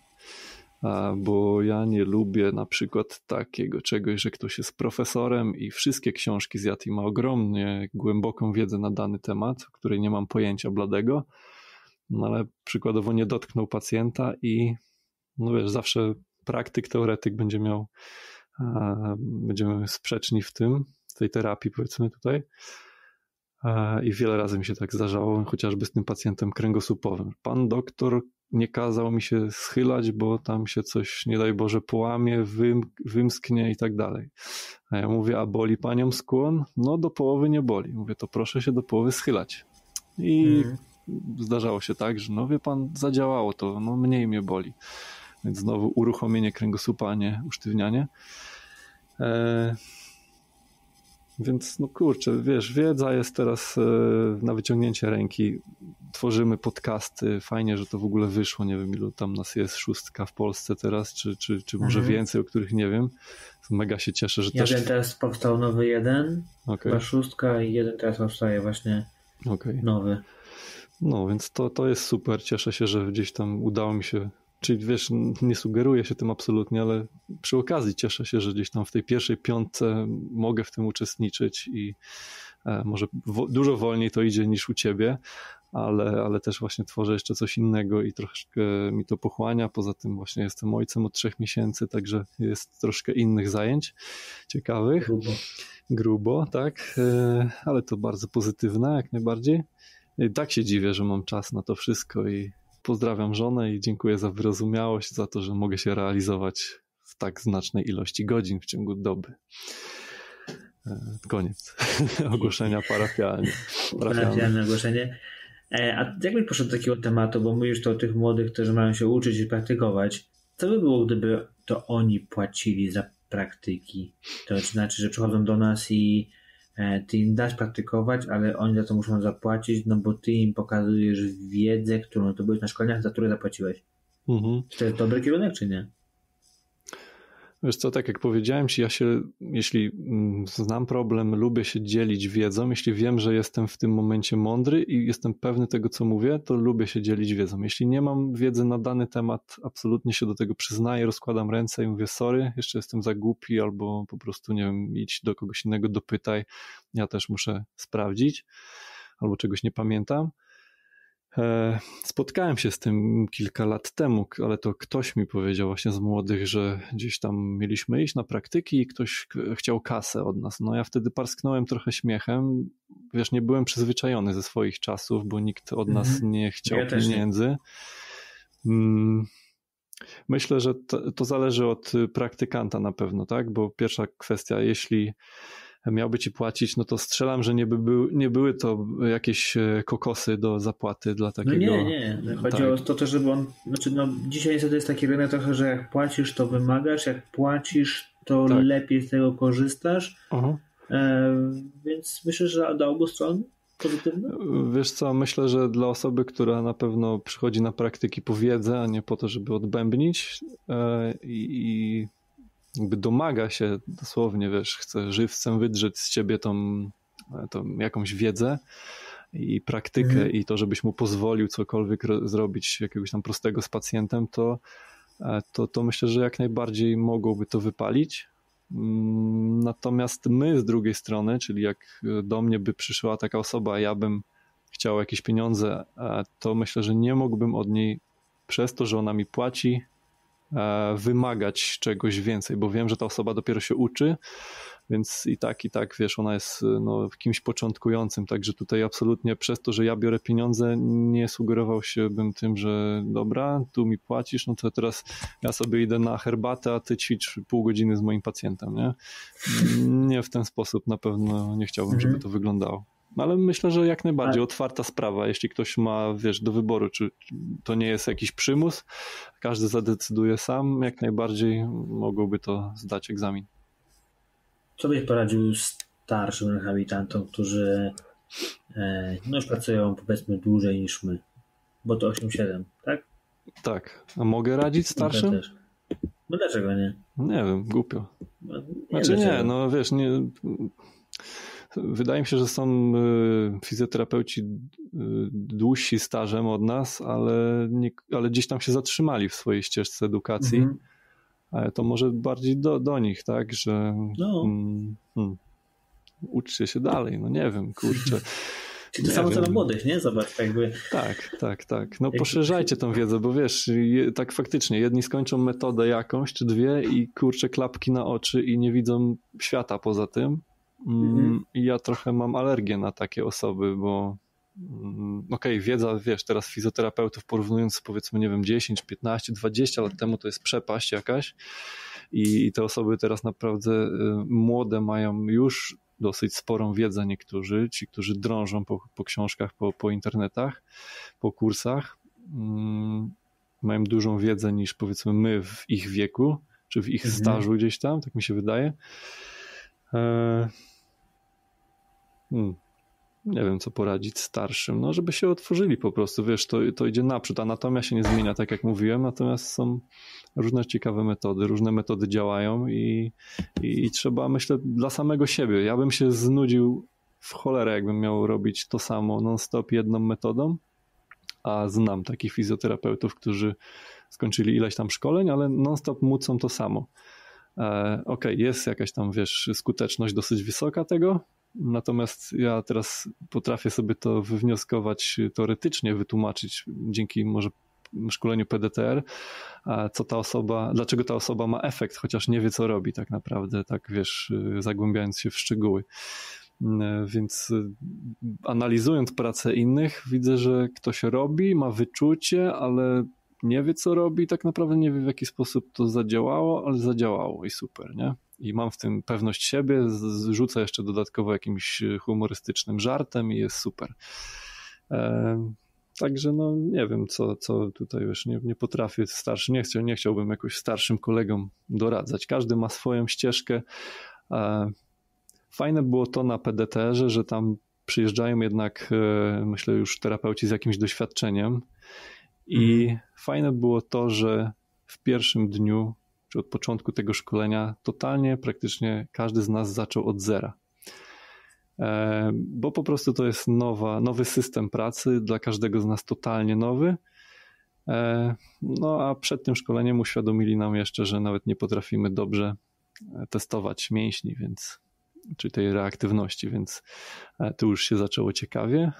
B: Bo ja nie lubię na przykład takiego czegoś, że ktoś jest profesorem i wszystkie książki zjadł i ma ogromnie głęboką wiedzę na dany temat, o której nie mam pojęcia bladego, no ale przykładowo nie dotknął pacjenta i no wiesz, zawsze praktyk, teoretyk będziemy sprzeczni w tej terapii, powiedzmy tutaj. I wiele razy mi się tak zdarzało, chociażby z tym pacjentem kręgosłupowym. Pan doktor nie kazał mi się schylać, bo tam się coś, nie daj Boże, połamie, wymsknie i tak dalej. A ja mówię: a boli panią skłon? No do połowy nie boli. Mówię: to proszę się do połowy schylać. I zdarzało się tak, że no wie pan, zadziałało to, no mniej mnie boli. Więc znowu uruchomienie kręgosłupa, a nie usztywnianie. Więc no kurczę, wiesz, wiedza jest teraz na wyciągnięcie ręki. Tworzymy podcasty, fajnie, że to w ogóle wyszło. Nie wiem, ilu tam nas jest, 6 w Polsce teraz, czy może więcej, o których nie wiem. Mega się cieszę, że też...
A: Jeden teraz powstał nowy jeden, chyba 6 i jeden teraz powstaje właśnie nowy.
B: No, więc to jest super. Cieszę się, że gdzieś tam udało mi się... Czyli wiesz, nie sugeruję się tym absolutnie, ale przy okazji cieszę się, że gdzieś tam w tej pierwszej 5 mogę w tym uczestniczyć i może dużo wolniej to idzie niż u ciebie, ale też właśnie tworzę jeszcze coś innego i troszkę mi to pochłania. Poza tym właśnie jestem ojcem od 3 miesięcy, także jest troszkę innych zajęć ciekawych. Grubo, tak, ale to bardzo pozytywne jak najbardziej. I tak się dziwię, że mam czas na to wszystko i pozdrawiam żonę i dziękuję za wyrozumiałość, za to, że mogę się realizować w tak znacznej ilości godzin w ciągu doby. Koniec ogłoszenia parafialne.
A: Parafialne ogłoszenie. A jakbyś poszedł do takiego tematu, bo mówisz to o tych młodych, którzy mają się uczyć i praktykować. Co by było, gdyby to oni płacili za praktyki? To znaczy, że przychodzą do nas i ty im dasz praktykować, ale oni za to muszą zapłacić, no bo ty im pokazujesz wiedzę, którą to byłeś na szkoleniach, za które zapłaciłeś. Czy to jest dobry kierunek, czy nie?
B: Wiesz co, tak jak powiedziałem ci, jeśli znam problem, lubię się dzielić wiedzą, jeśli wiem, że jestem w tym momencie mądry i jestem pewny tego, co mówię, to lubię się dzielić wiedzą. Jeśli nie mam wiedzy na dany temat, absolutnie się do tego przyznaję, rozkładam ręce i mówię sorry, jeszcze jestem za głupi albo po prostu, nie wiem, idź do kogoś innego, dopytaj, ja też muszę sprawdzić albo czegoś nie pamiętam. Spotkałem się z tym kilka lat temu, ale to ktoś mi powiedział właśnie z młodych, że gdzieś tam mieliśmy iść na praktyki i ktoś chciał kasę od nas. No ja wtedy parsknąłem trochę śmiechem. Wiesz, nie byłem przyzwyczajony ze swoich czasów, bo nikt od nas nie chciał pieniędzy. Myślę, że to zależy od praktykanta na pewno, tak? Bo pierwsza kwestia, jeśli miałby ci płacić, no to strzelam, że nie były to jakieś kokosy do zapłaty dla takiego...
A: No nie. Chodzi o to, żeby on... Znaczy, dzisiaj niestety jest taki rynek trochę, że jak płacisz, to wymagasz, jak płacisz, to lepiej z tego korzystasz. Więc myślę, że dla obu stron pozytywne?
B: Wiesz co, myślę, że dla osoby, która na pewno przychodzi na praktyki po wiedzę, a nie po to, żeby odbębnić i jakby domaga się dosłownie, wiesz, chce żywcem wydrzeć z ciebie tą jakąś wiedzę i praktykę i to, żebyś mu pozwolił cokolwiek zrobić jakiegoś tam prostego z pacjentem, to myślę, że jak najbardziej mogłoby to wypalić. Natomiast my z drugiej strony, czyli jak do mnie by przyszła taka osoba, a ja bym chciał jakieś pieniądze, to myślę, że nie mógłbym od niej przez to, że ona mi płaci, wymagać czegoś więcej, bo wiem, że ta osoba dopiero się uczy, więc i tak, wiesz, ona jest kimś początkującym, także tutaj absolutnie przez to, że ja biorę pieniądze, nie sugerował się bym tym, że dobra, tu mi płacisz, no to teraz ja sobie idę na herbatę, a ty ćwicz pół godziny z moim pacjentem, nie? Nie w ten sposób na pewno nie chciałbym, żeby to wyglądało. Ale myślę, że jak najbardziej otwarta sprawa, jeśli ktoś ma, wiesz, do wyboru, czy to nie jest jakiś przymus, każdy zadecyduje sam, jak najbardziej mogłoby to zdać egzamin.
A: Co byś poradził starszym rehabilitantom, którzy już pracują powiedzmy dłużej niż my, bo to 8-7, tak?
B: Tak, a mogę radzić starszym?
A: Ja też. No dlaczego nie?
B: Nie wiem, głupio.
A: Znaczy
B: nie, no wiesz, nie... Wydaje mi się, że są fizjoterapeuci dłużsi stażem od nas, ale gdzieś tam się zatrzymali w swojej ścieżce edukacji. Ale to może bardziej do nich, tak, że uczcie się dalej, no nie wiem, kurczę.
A: Czyli to samo co na młodych, nie? Zobacz, jakby...
B: Tak. No poszerzajcie tą wiedzę, bo wiesz, tak faktycznie, jedni skończą metodę jakąś, czy dwie i kurczę klapki na oczy i nie widzą świata poza tym. I ja trochę mam alergię na takie osoby, bo wiedza, wiesz, teraz fizjoterapeutów porównując powiedzmy, nie wiem, 10, 15, 20 lat temu to jest przepaść jakaś i te osoby teraz naprawdę młode mają już dosyć sporą wiedzę niektórzy, ci, którzy drążą po książkach, po internetach, po kursach, mają dużą wiedzę niż powiedzmy my w ich wieku, czy w ich stażu gdzieś tam, tak mi się wydaje. Nie wiem, co poradzić starszym, no żeby się otworzyli po prostu, wiesz, to idzie naprzód, anatomia się nie zmienia, tak jak mówiłem, natomiast są różne ciekawe metody, różne metody działają i trzeba, myślę, dla samego siebie, ja bym się znudził w cholerę, jakbym miał robić to samo non-stop jedną metodą, a znam takich fizjoterapeutów, którzy skończyli ileś tam szkoleń, ale non-stop mucą to samo. Jest jakaś tam, wiesz, skuteczność dosyć wysoka tego, Natomiast ja teraz potrafię sobie to wywnioskować teoretycznie, wytłumaczyć dzięki może szkoleniu PDTR, dlaczego ta osoba ma efekt, chociaż nie wie, co robi tak naprawdę, tak wiesz, zagłębiając się w szczegóły. Więc analizując pracę innych, widzę, że ktoś robi, ma wyczucie, ale nie wie, co robi, tak naprawdę nie wie, w jaki sposób to zadziałało, ale zadziałało i super, nie? I mam w tym pewność siebie, rzucę jeszcze dodatkowo jakimś humorystycznym żartem i jest super. Także no nie wiem, co tutaj już nie potrafię starszy, nie chciałbym jakoś starszym kolegom doradzać. Każdy ma swoją ścieżkę. Fajne było to na PDTR-ze, że tam przyjeżdżają jednak, myślę, już terapeuci z jakimś doświadczeniem i fajne było to, że w pierwszym dniu, czy od początku tego szkolenia, totalnie praktycznie każdy z nas zaczął od zera. Bo po prostu to jest nowy system pracy, dla każdego z nas totalnie nowy. No a przed tym szkoleniem uświadomili nam jeszcze, że nawet nie potrafimy dobrze testować mięśni, czy tej reaktywności, więc tu już się zaczęło ciekawie.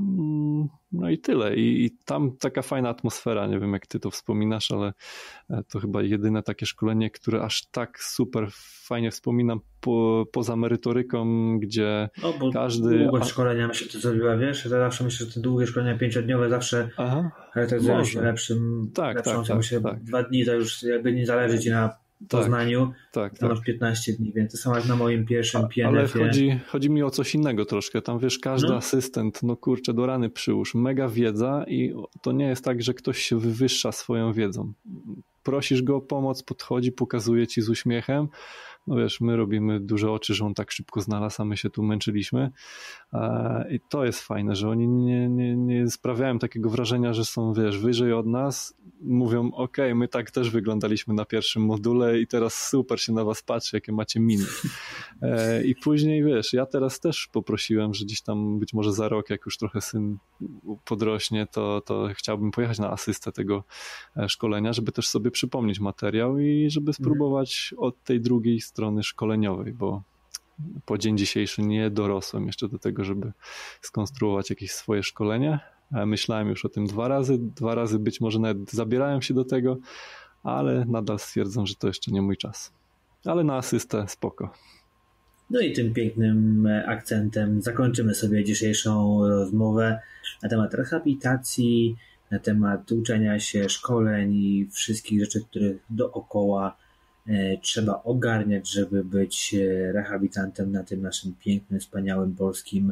B: No i tyle. I tam taka fajna atmosfera, nie wiem jak ty to wspominasz, ale to chyba jedyne takie szkolenie, które aż tak super fajnie wspominam poza merytoryką, gdzie każdy...
A: Długość szkolenia myślę, to zrobiła, wiesz? Ja zawsze myślę, że te długie szkolenia 5-dniowe zawsze charakteryzują się lepszym.
B: Tak.
A: 2 dni to już jakby nie zależy ci na Poznaniu, tam masz 15 dni, więc to samo jak na moim pierwszym PNF-ie.
B: Ale chodzi mi o coś innego troszkę, tam wiesz, każdy asystent, no kurczę, do rany przyłóż, mega wiedza i to nie jest tak, że ktoś się wywyższa swoją wiedzą. Prosisz go o pomoc, podchodzi, pokazuje ci z uśmiechem, no wiesz, my robimy duże oczy, że on tak szybko znalazł, a my się tu męczyliśmy i to jest fajne, że oni nie sprawiają takiego wrażenia, że są, wiesz, wyżej od nas, mówią, okej, my tak też wyglądaliśmy na pierwszym module i teraz super się na was patrzy, jakie macie miny. I później, wiesz, ja teraz też poprosiłem, że gdzieś tam być może za rok, jak już trochę syn podrośnie, to chciałbym pojechać na asystę tego szkolenia, żeby też sobie przypomnieć materiał i żeby spróbować od tej drugiej strony szkoleniowej, bo po dzień dzisiejszy nie dorosłem jeszcze do tego, żeby skonstruować jakieś swoje szkolenie. Myślałem już o tym 2 razy. 2 razy być może nawet zabierałem się do tego, ale nadal stwierdzam, że to jeszcze nie mój czas. Ale na asystę spoko.
A: No i tym pięknym akcentem zakończymy sobie dzisiejszą rozmowę na temat rehabilitacji, na temat uczenia się, szkoleń i wszystkich rzeczy, których dookoła trzeba ogarniać, żeby być rehabilitantem na tym naszym pięknym, wspaniałym polskim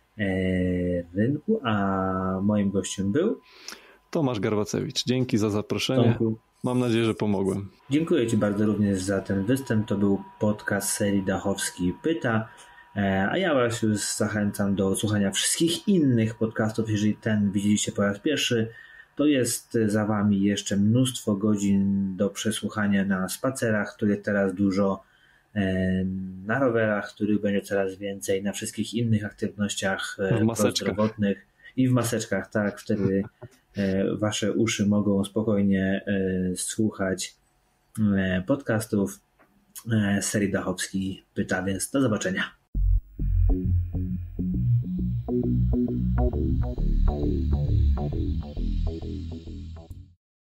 A: rynku. A moim gościem był
B: Tomasz Garwacewicz. Dzięki za zaproszenie.
A: Tomku,
B: mam nadzieję, że pomogłem.
A: Dziękuję Ci bardzo również za ten występ. To był podcast serii Dachowski Pyta. A ja Was już zachęcam do słuchania wszystkich innych podcastów. Jeżeli ten widzieliście po raz pierwszy, to jest za Wami jeszcze mnóstwo godzin do przesłuchania na spacerach, których teraz dużo, na rowerach, których będzie coraz więcej, na wszystkich innych aktywnościach prozdrowotnych i w maseczkach, tak, wtedy Wasze uszy mogą spokojnie słuchać podcastów serii Dachowski Pyta, więc do zobaczenia.